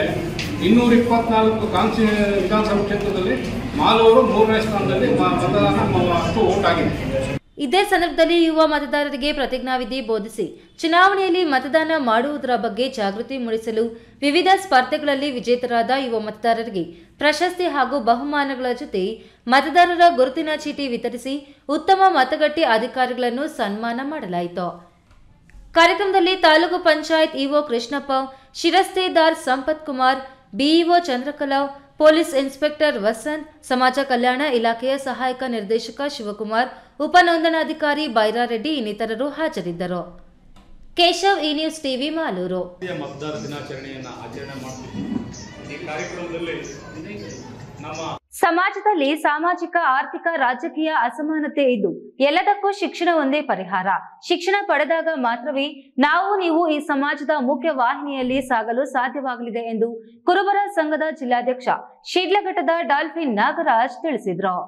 224 ವಿಧಾನಸಭಾ ಕ್ಷೇತ್ರದಲ್ಲಿ ಮಾಲೂರು 3ನೇ ಸ್ಥಾನದಲ್ಲಿ ಮತದಾನ ಅಷ್ಟು ಓಟ್ ಆಗಿದೆ. ಇದೇ ಸಂದರ್ಭದಲ್ಲಿ ಯುವ ಮತದಾರರಿಗೆ ಪ್ರತಿಜ್ಞಾವಿಧಿ ಬೋಧಿಸಿ ಚುನಾವಣೆಯಲ್ಲಿ ಮತದಾನ ಮಾಡುವುದರ ಬಗ್ಗೆ ಜಾಗೃತಿ ಮೂಡಿಸಲು ವಿವಿಧ ಸ್ಪರ್ಧೆಗಳಲ್ಲಿ ವಿಜೇತರಾದ ಯುವ ಮತದಾರರಿಗೆ ಪ್ರಶಸ್ತಿ ಹಾಗೂ ಬಹುಮಾನಗಳ ಜೊತೆ ಮತದಾರರ ಗುರುತಿನ ಚೀಟಿ ವಿತರಿಸಿ ಉತ್ತಮ ಮತಗಟ್ಟೆ ಅಧಿಕಾರಿಗಳನ್ನು ಸನ್ಮಾನ ಮಾಡಲಾಯಿತು. ಕಾರ್ಯಕ್ರಮದಲ್ಲಿ ತಾಲೂಕು ಪಂಚಾಯತ್ ಇಒ ಕೃಷ್ಣಪ್ಪ, ಶಿರಸ್ತೇದಾರ್ Sampath Kumar, BEO Chandrakala, police inspector Vasanth, ಸಮಾಜ ಕಲ್ಯಾಣ ಇಲಾಖೆಯ ಸಹಾಯಕ ನಿರ್ದೇಶಕ ಶಿವಕುಮಾರ್, ಉಪನೋಂದಣಾಧಿಕಾರಿ ಬೈರಾರೆಡ್ಡಿ ಇನ್ನಿತರರು ಹಾಜರಿದ್ದರು. ಕೇಶವ್, ಈ ನ್ಯೂಸ್ ಟಿವಿ, ಮಾಲೂರು. ಮತದಾರ ದಿನಾಚರಣೆಯನ್ನು ಆಚರಣೆ ಮಾಡ್ತೀವಿ. ಈ ಕಾರ್ಯಕ್ರಮದಲ್ಲಿ ಸಮಾಜದಲ್ಲಿ ಸಾಮಾಜಿಕ, ಆರ್ಥಿಕ, ರಾಜಕೀಯ ಅಸಮಾನತೆ ಇದ್ದು ಎಲ್ಲದಕ್ಕೂ ಶಿಕ್ಷಣ ಒಂದೇ ಪರಿಹಾರ. ಶಿಕ್ಷಣ ಪಡೆದಾಗ ಮಾತ್ರವೇ ನಾವು ನೀವು ಈ ಸಮಾಜದ ಮುಖ್ಯ ವಾಹಿನಿಯಲ್ಲಿ ಸಾಗಲು ಸಾಧ್ಯವಾಗಲಿದೆ ಎಂದು ಕುರುಬರ ಸಂಘದ ಜಿಲ್ಲಾಧ್ಯಕ್ಷ ಶಿಡ್ಲಘಟ್ಟದ ಡಾಲ್ಫಿನ್ ನಾಗರಾಜ್ ತಿಳಿಸಿದರು.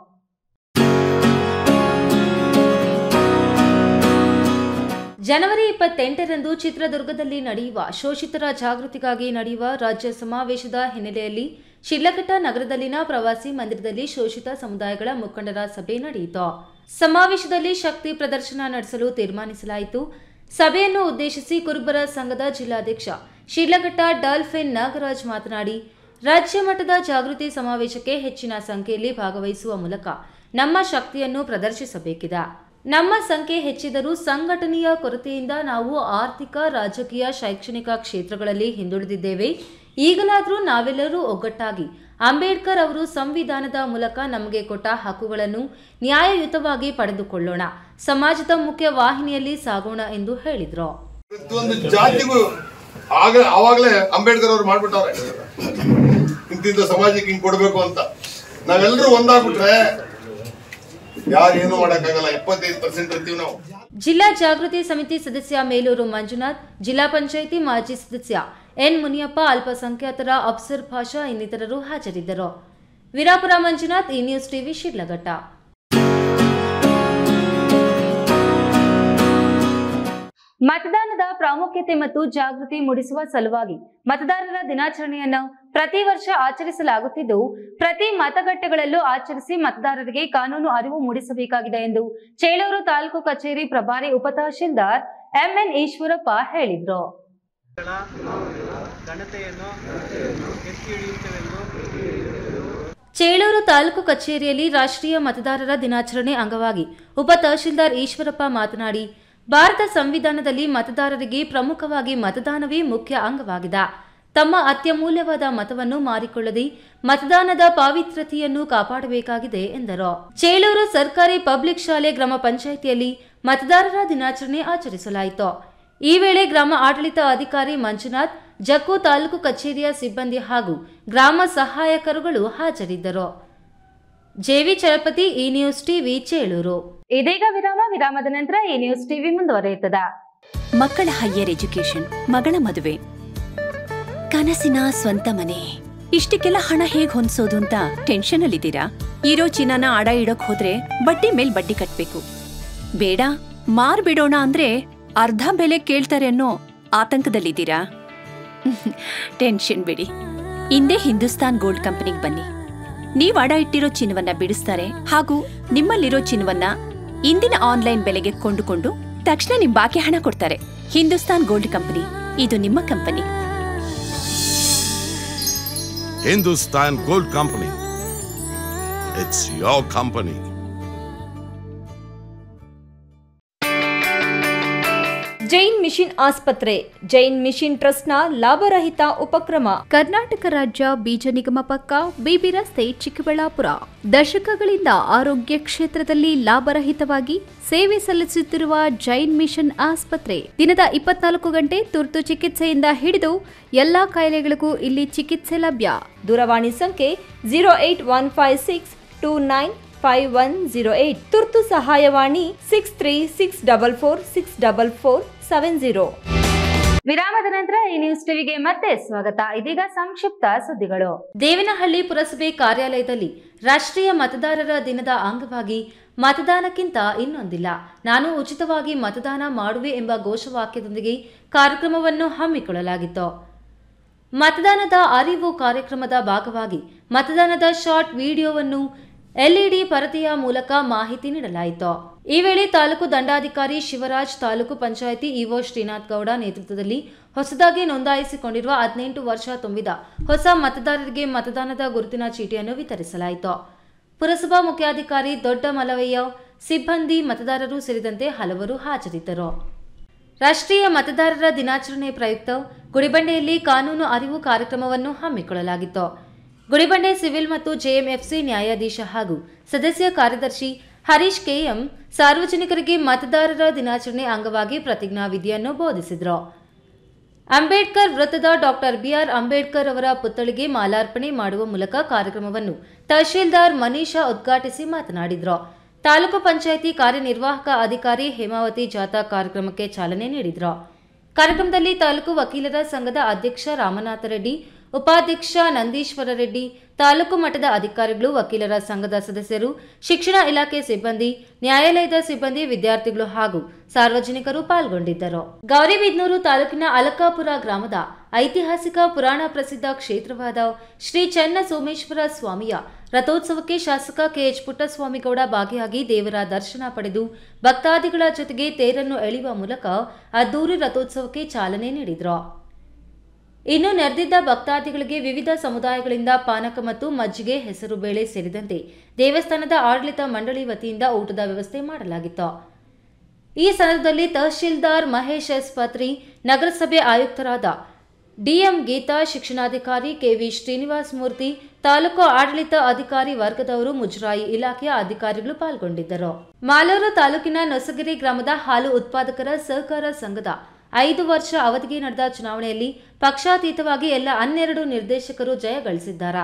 ಜನವರಿ 28ರಂದು ಚಿತ್ರದುರ್ಗದಲ್ಲಿ ನಡೆಯುವ ಶೋಷಿತರ ಜಾಗೃತಿಗಾಗಿ ನಡೆಯುವ ರಾಜ್ಯ ಸಮಾವೇಶದ ಹಿನ್ನೆಲೆಯಲ್ಲಿ ಶಿಡ್ಲಘಟ್ಟ ನಗರದಲ್ಲಿನ ಪ್ರವಾಸಿ ಮಂದಿರದಲ್ಲಿ ಶೋಷಿತ ಸಮುದಾಯಗಳ ಮುಖಂಡರ ಸಭೆ ನಡೆಯಿತು. ಸಮಾವೇಶದಲ್ಲಿ ಶಕ್ತಿ ಪ್ರದರ್ಶನ ನಡೆಸಲು ತೀರ್ಮಾನಿಸಲಾಯಿತು. ಸಭೆಯನ್ನು ಉದ್ದೇಶಿಸಿ ಕುರುಬರ ಸಂಘದ ಜಿಲ್ಲಾಧ್ಯಕ್ಷ ಶಿಡ್ಲಘಟ್ಟ ಡಾಲ್ಫಿನ್ ನಾಗರಾಜ್ ಮಾತನಾಡಿ, ರಾಜ್ಯ ಮಟ್ಟದ ಜಾಗೃತಿ ಸಮಾವೇಶಕ್ಕೆ ಹೆಚ್ಚಿನ ಸಂಖ್ಯೆಯಲ್ಲಿ ಭಾಗವಹಿಸುವ ಮೂಲಕ ನಮ್ಮ ಶಕ್ತಿಯನ್ನು ಪ್ರದರ್ಶಿಸಬೇಕಿದೆ. ನಮ್ಮ ಸಂಖ್ಯೆ ಹೆಚ್ಚಿದರೂ ಸಂಘಟನೆಯ ಕೊರತೆಯಿಂದ ನಾವು ಆರ್ಥಿಕ, ರಾಜಕೀಯ, ಶೈಕ್ಷಣಿಕ ಕ್ಷೇತ್ರಗಳಲ್ಲಿ ಹಿಂದುಳಿದಿದ್ದೇವೆ. ಈಗಲಾದರೂ ನಾವೆಲ್ಲರೂ ಒಗ್ಗಟ್ಟಾಗಿ ಅಂಬೇಡ್ಕರ್ ಅವರು ಸಂವಿಧಾನದ ಮೂಲಕ ನಮಗೆ ಕೊಟ್ಟ ಹಕ್ಕುಗಳನ್ನು ನ್ಯಾಯಯುತವಾಗಿ ಪಡೆದುಕೊಳ್ಳೋಣ, ಸಮಾಜದ ಮುಖ್ಯ ವಾಹಿನಿಯಲ್ಲಿ ಸಾಗೋಣ ಎಂದು ಹೇಳಿದರು. ಜಾತಿಗೂ ಆವಾಗಲೇ ಅಂಬೇಡ್ಕರ್ ಅವರು ಮಾಡ್ಬಿಟ್ಟವ್ರೆ, ಇಂತಿಂತ ಸಮಾಜಕ್ಕೆ ಹಿಂಗ್ ಕೊಡ್ಬೇಕು ಅಂತ. ನಾವೆಲ್ಲರೂ ಒಂದಾಗ್ಬಿಟ್ರೆ ಯಾರೇನು ಮಾಡಕ್ಕಾಗಲ್ಲ. 75% ಇರ್ತೀವಿ ನಾವು. ಜಿಲ್ಲಾ ಜಾಗೃತಿ ಸಮಿತಿ ಸದಸ್ಯ ಮೇಲೂರು ಮಂಜುನಾಥ್, ಜಿಲ್ಲಾ ಪಂಚಾಯಿತಿ ಮಾಜಿ ಸದಸ್ಯ ಎನ್ ಮುನಿಯಪ್ಪ, ಅಲ್ಪಸಂಖ್ಯಾತರ ಅಫ್ಸರ್ ಭಾಷಾ ಇನ್ನಿತರರು ಹಾಜರಿದ್ದರು. ವೀರಾಪುರ ಮಂಜುನಾಥ್, ಈ ನ್ಯೂಸ್ ಟಿವಿ, ಶಿಡ್ಲಘಟ್ಟ. ಮತದಾನದ ಪ್ರಾಮುಖ್ಯತೆ ಮತ್ತು ಜಾಗೃತಿ ಮೂಡಿಸುವ ಸಲುವಾಗಿ ಮತದಾರರ ದಿನಾಚರಣೆಯನ್ನು ಪ್ರತಿ ವರ್ಷ ಆಚರಿಸಲಾಗುತ್ತಿದ್ದು, ಪ್ರತಿ ಮತಗಟ್ಟೆಗಳಲ್ಲೂ ಆಚರಿಸಿ ಮತದಾರರಿಗೆ ಕಾನೂನು ಅರಿವು ಮೂಡಿಸಬೇಕಾಗಿದೆ ಎಂದು ಚೇಳೂರು ತಾಲೂಕು ಕಚೇರಿ ಪ್ರಭಾರಿ ಉಪತಹಶೀಲ್ದಾರ್ ಎಂಎನ್ ಈಶ್ವರಪ್ಪ ಹೇಳಿದರು. ಚೇಳೂರು ತಾಲೂಕು ಕಚೇರಿಯಲ್ಲಿ ರಾಷ್ಟ್ರೀಯ ಮತದಾರರ ದಿನಾಚರಣೆ ಅಂಗವಾಗಿ ಉಪತಹಶೀಲ್ದಾರ್ ಈಶ್ವರಪ್ಪ ಮಾತನಾಡಿ, ಭಾರತ ಸಂವಿಧಾನದಲ್ಲಿ ಮತದಾರರಿಗೆ ಪ್ರಮುಖವಾಗಿ ಮತದಾನವೇ ಮುಖ್ಯ ಅಂಗವಾಗಿದೆ. ತಮ್ಮ ಅತ್ಯಮೂಲ್ಯವಾದ ಮತವನ್ನು ಮಾರಿಕೊಳ್ಳದೆ ಮತದಾನದ ಪಾವಿತ್ರ್ಯತೆಯನ್ನು ಕಾಪಾಡಬೇಕಾಗಿದೆ ಎಂದರು. ಚೇಳೂರು ಸರ್ಕಾರಿ ಪಬ್ಲಿಕ್ ಶಾಲೆ ಗ್ರಾಮ ಪಂಚಾಯಿತಿಯಲ್ಲಿ ಮತದಾರರ ದಿನಾಚರಣೆ ಆಚರಿಸಲಾಯಿತು. ಈ ವೇಳೆ ಗ್ರಾಮ ಆಡಳಿತ ಅಧಿಕಾರಿ ಮಂಜುನಾಥ್, ಜಕ್ಕು ತಾಲೂಕು ಕಚೇರಿಯ ಸಿಬ್ಬಂದಿ ಹಾಗೂ ಗ್ರಾಮ ಸಹಾಯಕರುಗಳು ಹಾಜರಿದ್ದರು. ಜೆವಿ ಚಲಪತಿ, ಈ ನ್ಯೂಸ್ ಟಿವಿ, ಚೇಳೂರು. ಇದೀಗ ವಿರಾಮದ ನಂತರ ಈ ನ್ಯೂಸ್ ಟಿವಿ ಮುಂದುವರಿಯುತ್ತದೆ. ಮಕ್ಕಳ ಹೈಯರ್ ಎಜುಕೇಶನ್, ಮಗಳ ಮದುವೆ, ಕನಸಿನ ಸ್ವಂತ ಮನೆ, ಇಷ್ಟಕ್ಕೆಲ್ಲ ಹಣ ಹೇಗ್ ಹೊಂದ್ಸೋದು ಅಂತ ಟೆನ್ಷನ್ ಅಲ್ಲಿದ್ದೀರಾ? ಇರೋ ಚಿನ್ನನ ಅಡ ಇಡೋಕ್ ಹೋದ್ರೆ ಬಡ್ಡಿ ಮೇಲ್ ಬಡ್ಡಿ ಕಟ್ಬೇಕು. ಬೇಡ ಮಾರ್ಬಿಡೋಣ ಅಂದ್ರೆ ಅರ್ಧ ಬೆಲೆ ಕೇಳ್ತಾರೆ ಅನ್ನೋ ಆತಂಕದಲ್ಲಿದ್ದೀರಾ? ಟೆನ್ಷನ್ ಬಿಡಿ, ಹಿಂದೆ ಹಿಂದೂಸ್ತಾನ್ ಗೋಲ್ಡ್ ಕಂಪನಿಗೆ ಬನ್ನಿ. ನೀವ್ ಅಡ ಇಟ್ಟಿರೋ ಚಿನ್ನವನ್ನ ಬಿಡಿಸ್ತಾರೆ ಹಾಗೂ ನಿಮ್ಮಲ್ಲಿರೋ ಚಿನ್ನವನ್ನ ಇಂದಿನ ಆನ್ಲೈನ್ ಬೆಲೆಗೆ ಕೊಂಡುಕೊಂಡು ತಕ್ಷಣ ನಿಮ್ ಬಾಕಿ ಹಣ ಕೊಡ್ತಾರೆ. ಹಿಂದೂಸ್ತಾನ್ ಗೋಲ್ಡ್ ಕಂಪನಿ, ಇದು ನಿಮ್ಮ company. Hindustan Gold Company. It's your company. Jain mission ಆಸ್ಪತ್ರೆ, ಜೈನ್ ಮಿಷನ್ ಟ್ರಸ್ಟ್ನ ಲಾಭರಹಿತ ಉಪಕ್ರಮ. ಕರ್ನಾಟಕ ರಾಜ್ಯ ಬೀಜ ನಿಗಮ ಪಕ್ಕ, ಬಿಬಿ ರಸ್ತೆ, ಚಿಕ್ಕಬಳ್ಳಾಪುರ. ದಶಕಗಳಿಂದ ಆರೋಗ್ಯ ಕ್ಷೇತ್ರದಲ್ಲಿ ಲಾಭರಹಿತವಾಗಿ ಸೇವೆ ಸಲ್ಲಿಸುತ್ತಿರುವ ಜೈನ್ ಮಿಷನ್ ಆಸ್ಪತ್ರೆ ದಿನದ 24 ಗಂಟೆ ತುರ್ತು ಚಿಕಿತ್ಸೆಯಿಂದ ಹಿಡಿದು ಎಲ್ಲಾ ಕಾಯಿಲೆಗಳಿಗೂ ಇಲ್ಲಿ ಚಿಕಿತ್ಸೆ ಲಭ್ಯ. ದೂರವಾಣಿ ಸಂಖ್ಯೆ 08156295108. ತುರ್ತು ಸಹಾಯವಾಣಿ 6364464470. ವಿರಾಮದ ನಂತರ ಈ ನ್ಯೂಸ್ ಟಿವಿಗೆ ಮತ್ತೆ ಸ್ವಾಗತ. ಇದೀಗ ಸಂಕ್ಷಿಪ್ತ ಸುದ್ದಿಗಳು. ದೇವನಹಳ್ಳಿ ಪುರಸಭೆ ಕಾರ್ಯಾಲಯದಲ್ಲಿ ರಾಷ್ಟ್ರೀಯ ಮತದಾರರ ದಿನದ ಅಂಗವಾಗಿ ಮತದಾನಕ್ಕಿಂತ ಇನ್ನೊಂದಿಲ್ಲ, ನಾನು ಉಚಿತವಾಗಿ ಮತದಾನ ಮಾಡುವೆ ಎಂಬ ಘೋಷವಾಕ್ಯದೊಂದಿಗೆ ಕಾರ್ಯಕ್ರಮವನ್ನು ಹಮ್ಮಿಕೊಳ್ಳಲಾಗಿತ್ತು. ಮತದಾನದ ಅರಿವು ಕಾರ್ಯಕ್ರಮದ ಭಾಗವಾಗಿ ಮತದಾನದ ಶಾರ್ಟ್ ವಿಡಿಯೋವನ್ನು ಎಲ್ಇಡಿ ಪರದೆಯ ಮೂಲಕ ಮಾಹಿತಿ ನೀಡಲಾಯಿತು. ಈ ವೇಳೆ ತಾಲೂಕು ದಂಡಾಧಿಕಾರಿ ಶಿವರಾಜ್, ತಾಲೂಕು ಪಂಚಾಯಿತಿ ಇಒ ಶ್ರೀನಾಥ್ ಗೌಡ ನೇತೃತ್ವದಲ್ಲಿ ಹೊಸದಾಗಿ ನೋಂದಾಯಿಸಿಕೊಂಡಿರುವ 18 ವರ್ಷ ತುಂಬಿದ ಹೊಸ ಮತದಾರರಿಗೆ ಮತದಾನದ ಗುರುತಿನ ಚೀಟಿಯನ್ನು ವಿತರಿಸಲಾಯಿತು. ಪುರಸಭಾ ಮುಖ್ಯಾಧಿಕಾರಿ ದೊಡ್ಡ ಮಲವಯ್ಯ, ಸಿಬ್ಬಂದಿ, ಮತದಾರರು ಸೇರಿದಂತೆ ಹಲವರು ಹಾಜರಿದ್ದರು. ರಾಷ್ಟ್ರೀಯ ಮತದಾರರ ದಿನಾಚರಣೆ ಪ್ರಯುಕ್ತ ಗುಡಿಬಂಡೆಯಲ್ಲಿ ಕಾನೂನು ಅರಿವು ಕಾರ್ಯಕ್ರಮವನ್ನು ಹಮ್ಮಿಕೊಳ್ಳಲಾಗಿತ್ತು. ಗುಡಿಬಂಡೆ ಸಿವಿಲ್ ಮತ್ತು ಜೆಎಂಎಫ್ಸಿ ನ್ಯಾಯಾಧೀಶ ಹಾಗೂ ಸದಸ್ಯ ಕಾರ್ಯದರ್ಶಿ ಹರೀಶ್ ಕೆಎಂ ಸಾರ್ವಜನಿಕರಿಗೆ ಮತದಾರರ ದಿನಾಚರಣೆ ಅಂಗವಾಗಿ ಪ್ರತಿಜ್ಞಾ ವಿಧಿಯನ್ನು ಬೋಧಿಸಿದರು. ಅಂಬೇಡ್ಕರ್ ವೃತ್ತದ ಡಾಕ್ಟರ್ ಬಿಆರ್ ಅಂಬೇಡ್ಕರ್ ಅವರ ಪುತ್ಥಳಿಗೆ ಮಾಲಾರ್ಪಣೆ ಮಾಡುವ ಮೂಲಕ ಕಾರ್ಯಕ್ರಮವನ್ನು ತಹಶೀಲ್ದಾರ್ ಮನೀಷಾ ಉದ್ಘಾಟಿಸಿ ಮಾತನಾಡಿದರು. ತಾಲೂಕು ಪಂಚಾಯಿತಿ ಕಾರ್ಯನಿರ್ವಾಹಕ ಅಧಿಕಾರಿ ಹೇಮಾವತಿ ಜಾಥಾ ಕಾರ್ಯಕ್ರಮಕ್ಕೆ ಚಾಲನೆ ನೀಡಿದರು. ಕಾರ್ಯಕ್ರಮದಲ್ಲಿ ತಾಲೂಕು ವಕೀಲರ ಸಂಘದ ಅಧ್ಯಕ್ಷ ರಾಮನಾಥ ರೆಡ್ಡಿ, ಉಪಾಧ್ಯಕ್ಷ ನಂದೀಶ್ವರ ರೆಡ್ಡಿ, ತಾಲೂಕು ಮಟ್ಟದ ಅಧಿಕಾರಿಗಳು, ವಕೀಲರ ಸಂಘದ ಸದಸ್ಯರು, ಶಿಕ್ಷಣ ಇಲಾಖೆ ಸಿಬ್ಬಂದಿ, ನ್ಯಾಯಾಲಯದ ಸಿಬ್ಬಂದಿ, ವಿದ್ಯಾರ್ಥಿಗಳು ಹಾಗೂ ಸಾರ್ವಜನಿಕರು ಪಾಲ್ಗೊಂಡಿದ್ದರು. ಗೌರಿಬಿದನೂರು ತಾಲೂಕಿನ ಅಲಕಾಪುರ ಗ್ರಾಮದ ಐತಿಹಾಸಿಕ ಪುರಾಣ ಪ್ರಸಿದ್ಧ ಕ್ಷೇತ್ರವಾದ ಶ್ರೀ ಚನ್ನ ಸೋಮೇಶ್ವರ ಸ್ವಾಮಿಯ ರಥೋತ್ಸವಕ್ಕೆ ಶಾಸಕ ಕೆಎಚ್ ಪುಟ್ಟಸ್ವಾಮಿಗೌಡ ಭಾಗಿಯಾಗಿ ದೇವರ ದರ್ಶನ ಪಡೆದು ಭಕ್ತಾದಿಗಳ ಜೊತೆಗೆ ತೇರನ್ನು ಎಳೆಯುವ ಮೂಲಕ ಅದ್ದೂರಿ ರಥೋತ್ಸವಕ್ಕೆ ಚಾಲನೆ ನೀಡಿದರು. ಇನ್ನು ನೆರೆದಿದ್ದ ಭಕ್ತಾದಿಗಳಿಗೆ ವಿವಿಧ ಸಮುದಾಯಗಳಿಂದ ಪಾನಕ ಮತ್ತು ಮಜ್ಜಿಗೆ, ಹೆಸರು ಬೇಳೆ ಸೇರಿದಂತೆ ದೇವಸ್ಥಾನದ ಆಡಳಿತ ಮಂಡಳಿ ವತಿಯಿಂದ ಊಟದ ವ್ಯವಸ್ಥೆ ಮಾಡಲಾಗಿತ್ತು. ಈ ಸಂದರ್ಭದಲ್ಲಿ ತಹಶೀಲ್ದಾರ್ ಮಹೇಶ್ ಎಸ್ ಪತ್ರಿ, ನಗರಸಭೆ ಆಯುಕ್ತರಾದ ಡಿಎಂ ಗೀತಾ, ಶಿಕ್ಷಣಾಧಿಕಾರಿ ಕೆವಿ ಶ್ರೀನಿವಾಸ ಮೂರ್ತಿ, ತಾಲೂಕು ಆಡಳಿತ ಅಧಿಕಾರಿ ವರ್ಗದವರು, ಮುಜರಾಯಿ ಇಲಾಖೆಯ ಅಧಿಕಾರಿಗಳು ಪಾಲ್ಗೊಂಡಿದ್ದರು. ಮಾಲೂರು ತಾಲೂಕಿನ ನೊಸಗಿರಿ ಗ್ರಾಮದ ಹಾಲು ಉತ್ಪಾದಕರ ಸಹಕಾರ ಸಂಘದ 5 ವರ್ಷ ಅವಧಿಗೆ ನಡೆದ ಚುನಾವಣೆಯಲ್ಲಿ ಪಕ್ಷಾತೀತವಾಗಿ ಎಲ್ಲ 12 ನಿರ್ದೇಶಕರು ಜಯ ಗಳಿಸಿದ್ದಾರೆ.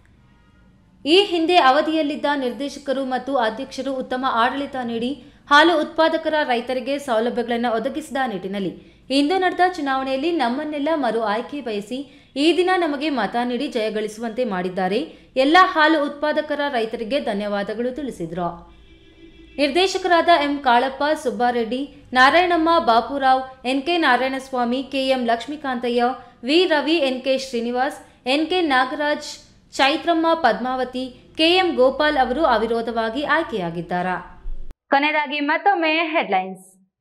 ಈ ಹಿಂದೆ ಅವಧಿಯಲ್ಲಿದ್ದ ನಿರ್ದೇಶಕರು ಮತ್ತು ಅಧ್ಯಕ್ಷರು ಉತ್ತಮ ಆಡಳಿತ ನೀಡಿ ಹಾಲು ಉತ್ಪಾದಕರ ರೈತರಿಗೆ ಸೌಲಭ್ಯಗಳನ್ನು ಒದಗಿಸಿದ ನಿಟ್ಟಿನಲ್ಲಿ ಇಂದು ನಡೆದ ಚುನಾವಣೆಯಲ್ಲಿ ನಮ್ಮನ್ನೆಲ್ಲ ಮರು ಆಯ್ಕೆ ಬಯಸಿ ಈ ದಿನ ನಮಗೆ ಮತ ನೀಡಿ ಜಯಗಳಿಸುವಂತೆ ಮಾಡಿದ್ದಾರೆ. ಎಲ್ಲ ಹಾಲು ಉತ್ಪಾದಕರ ರೈತರಿಗೆ ಧನ್ಯವಾದಗಳು ತಿಳಿಸಿದರು. ನಿರ್ದೇಶಕರಾದ M Kalappa, Subbareddy, Narayanamma, Bapurao, NK Narayanaswamy, KM Lakshmikanthaiah, V Ravi, NK Srinivas, NK Nagaraj, Chaitramma, Padmavathi, KM Gopal ಅವರು ಅವಿರೋಧವಾಗಿ ಆಯ್ಕೆಯಾಗಿದ್ದಾರೆ. ಕೊನೆಯದಾಗಿ ಮತ್ತೊಮ್ಮೆ ಹೆಡ್ಲೈನ್ಸ್.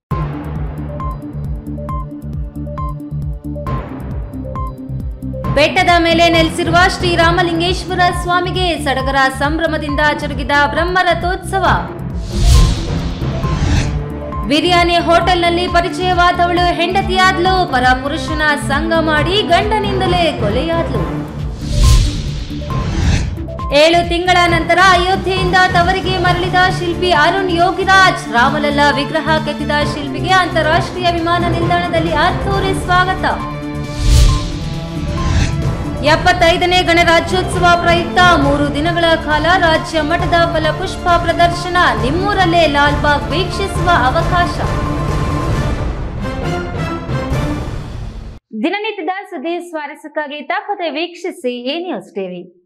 ಬೆಟ್ಟದ ಮೇಲೆ ನೆಲೆಸಿರುವ ಶ್ರೀರಾಮಲಿಂಗೇಶ್ವರ ಸ್ವಾಮಿಗೆ ಸಡಗರ ಸಂಭ್ರಮದಿಂದ ಜರುಗಿದ ಬ್ರಹ್ಮರಥೋತ್ಸವ. ಬಿರಿಯಾನಿ ಹೋಟೆಲ್ನಲ್ಲಿ ಪರಿಚಯವಾದವಳು ಹೆಂಡತಿಯಾದ್ಲು, ಪರ ಪುರುಷನ ಸಂಗ ಮಾಡಿ ಗಂಡನಿಂದಲೇ ಕೊಲೆಯಾದ್ಲು. 7 ತಿಂಗಳ ನಂತರ ಅಯೋಧ್ಯೆಯಿಂದ ತವರಿಗೆ ಮರಳಿದ ಶಿಲ್ಪಿ ಅರುಣ್ ಯೋಗಿರಾಜ್. ರಾಮಲಲ್ಲಾ ವಿಗ್ರಹ ಕೆತ್ತಿದ ಶಿಲ್ಪಿಗೆ ಅಂತಾರಾಷ್ಟ್ರೀಯ ವಿಮಾನ ನಿಲ್ದಾಣದಲ್ಲಿ ಅದ್ದೂರಿ ಸ್ವಾಗತ. 75ನೇ ಗಣರಾಜ್ಯೋತ್ಸವ ಪ್ರಯುಕ್ತ 3 ದಿನಗಳ ಕಾಲ ರಾಜ್ಯ ಮಟ್ಟದ ಫಲಪುಷ್ಪ ಪ್ರದರ್ಶನ. ನಿಮ್ಮೂರಲ್ಲೇ ಲಾಲ್ಬಾಗ್ ವೀಕ್ಷಿಸುವ ಅವಕಾಶ. ದಿನನಿತ್ಯದ ಸುದ್ದಿ ಸ್ವಾರಸ್ಯಕ್ಕಾಗಿ ತಪ್ಪದೆ ವೀಕ್ಷಿಸಿ ಎ ನ್ಯೂಸ್ ಟಿವಿ.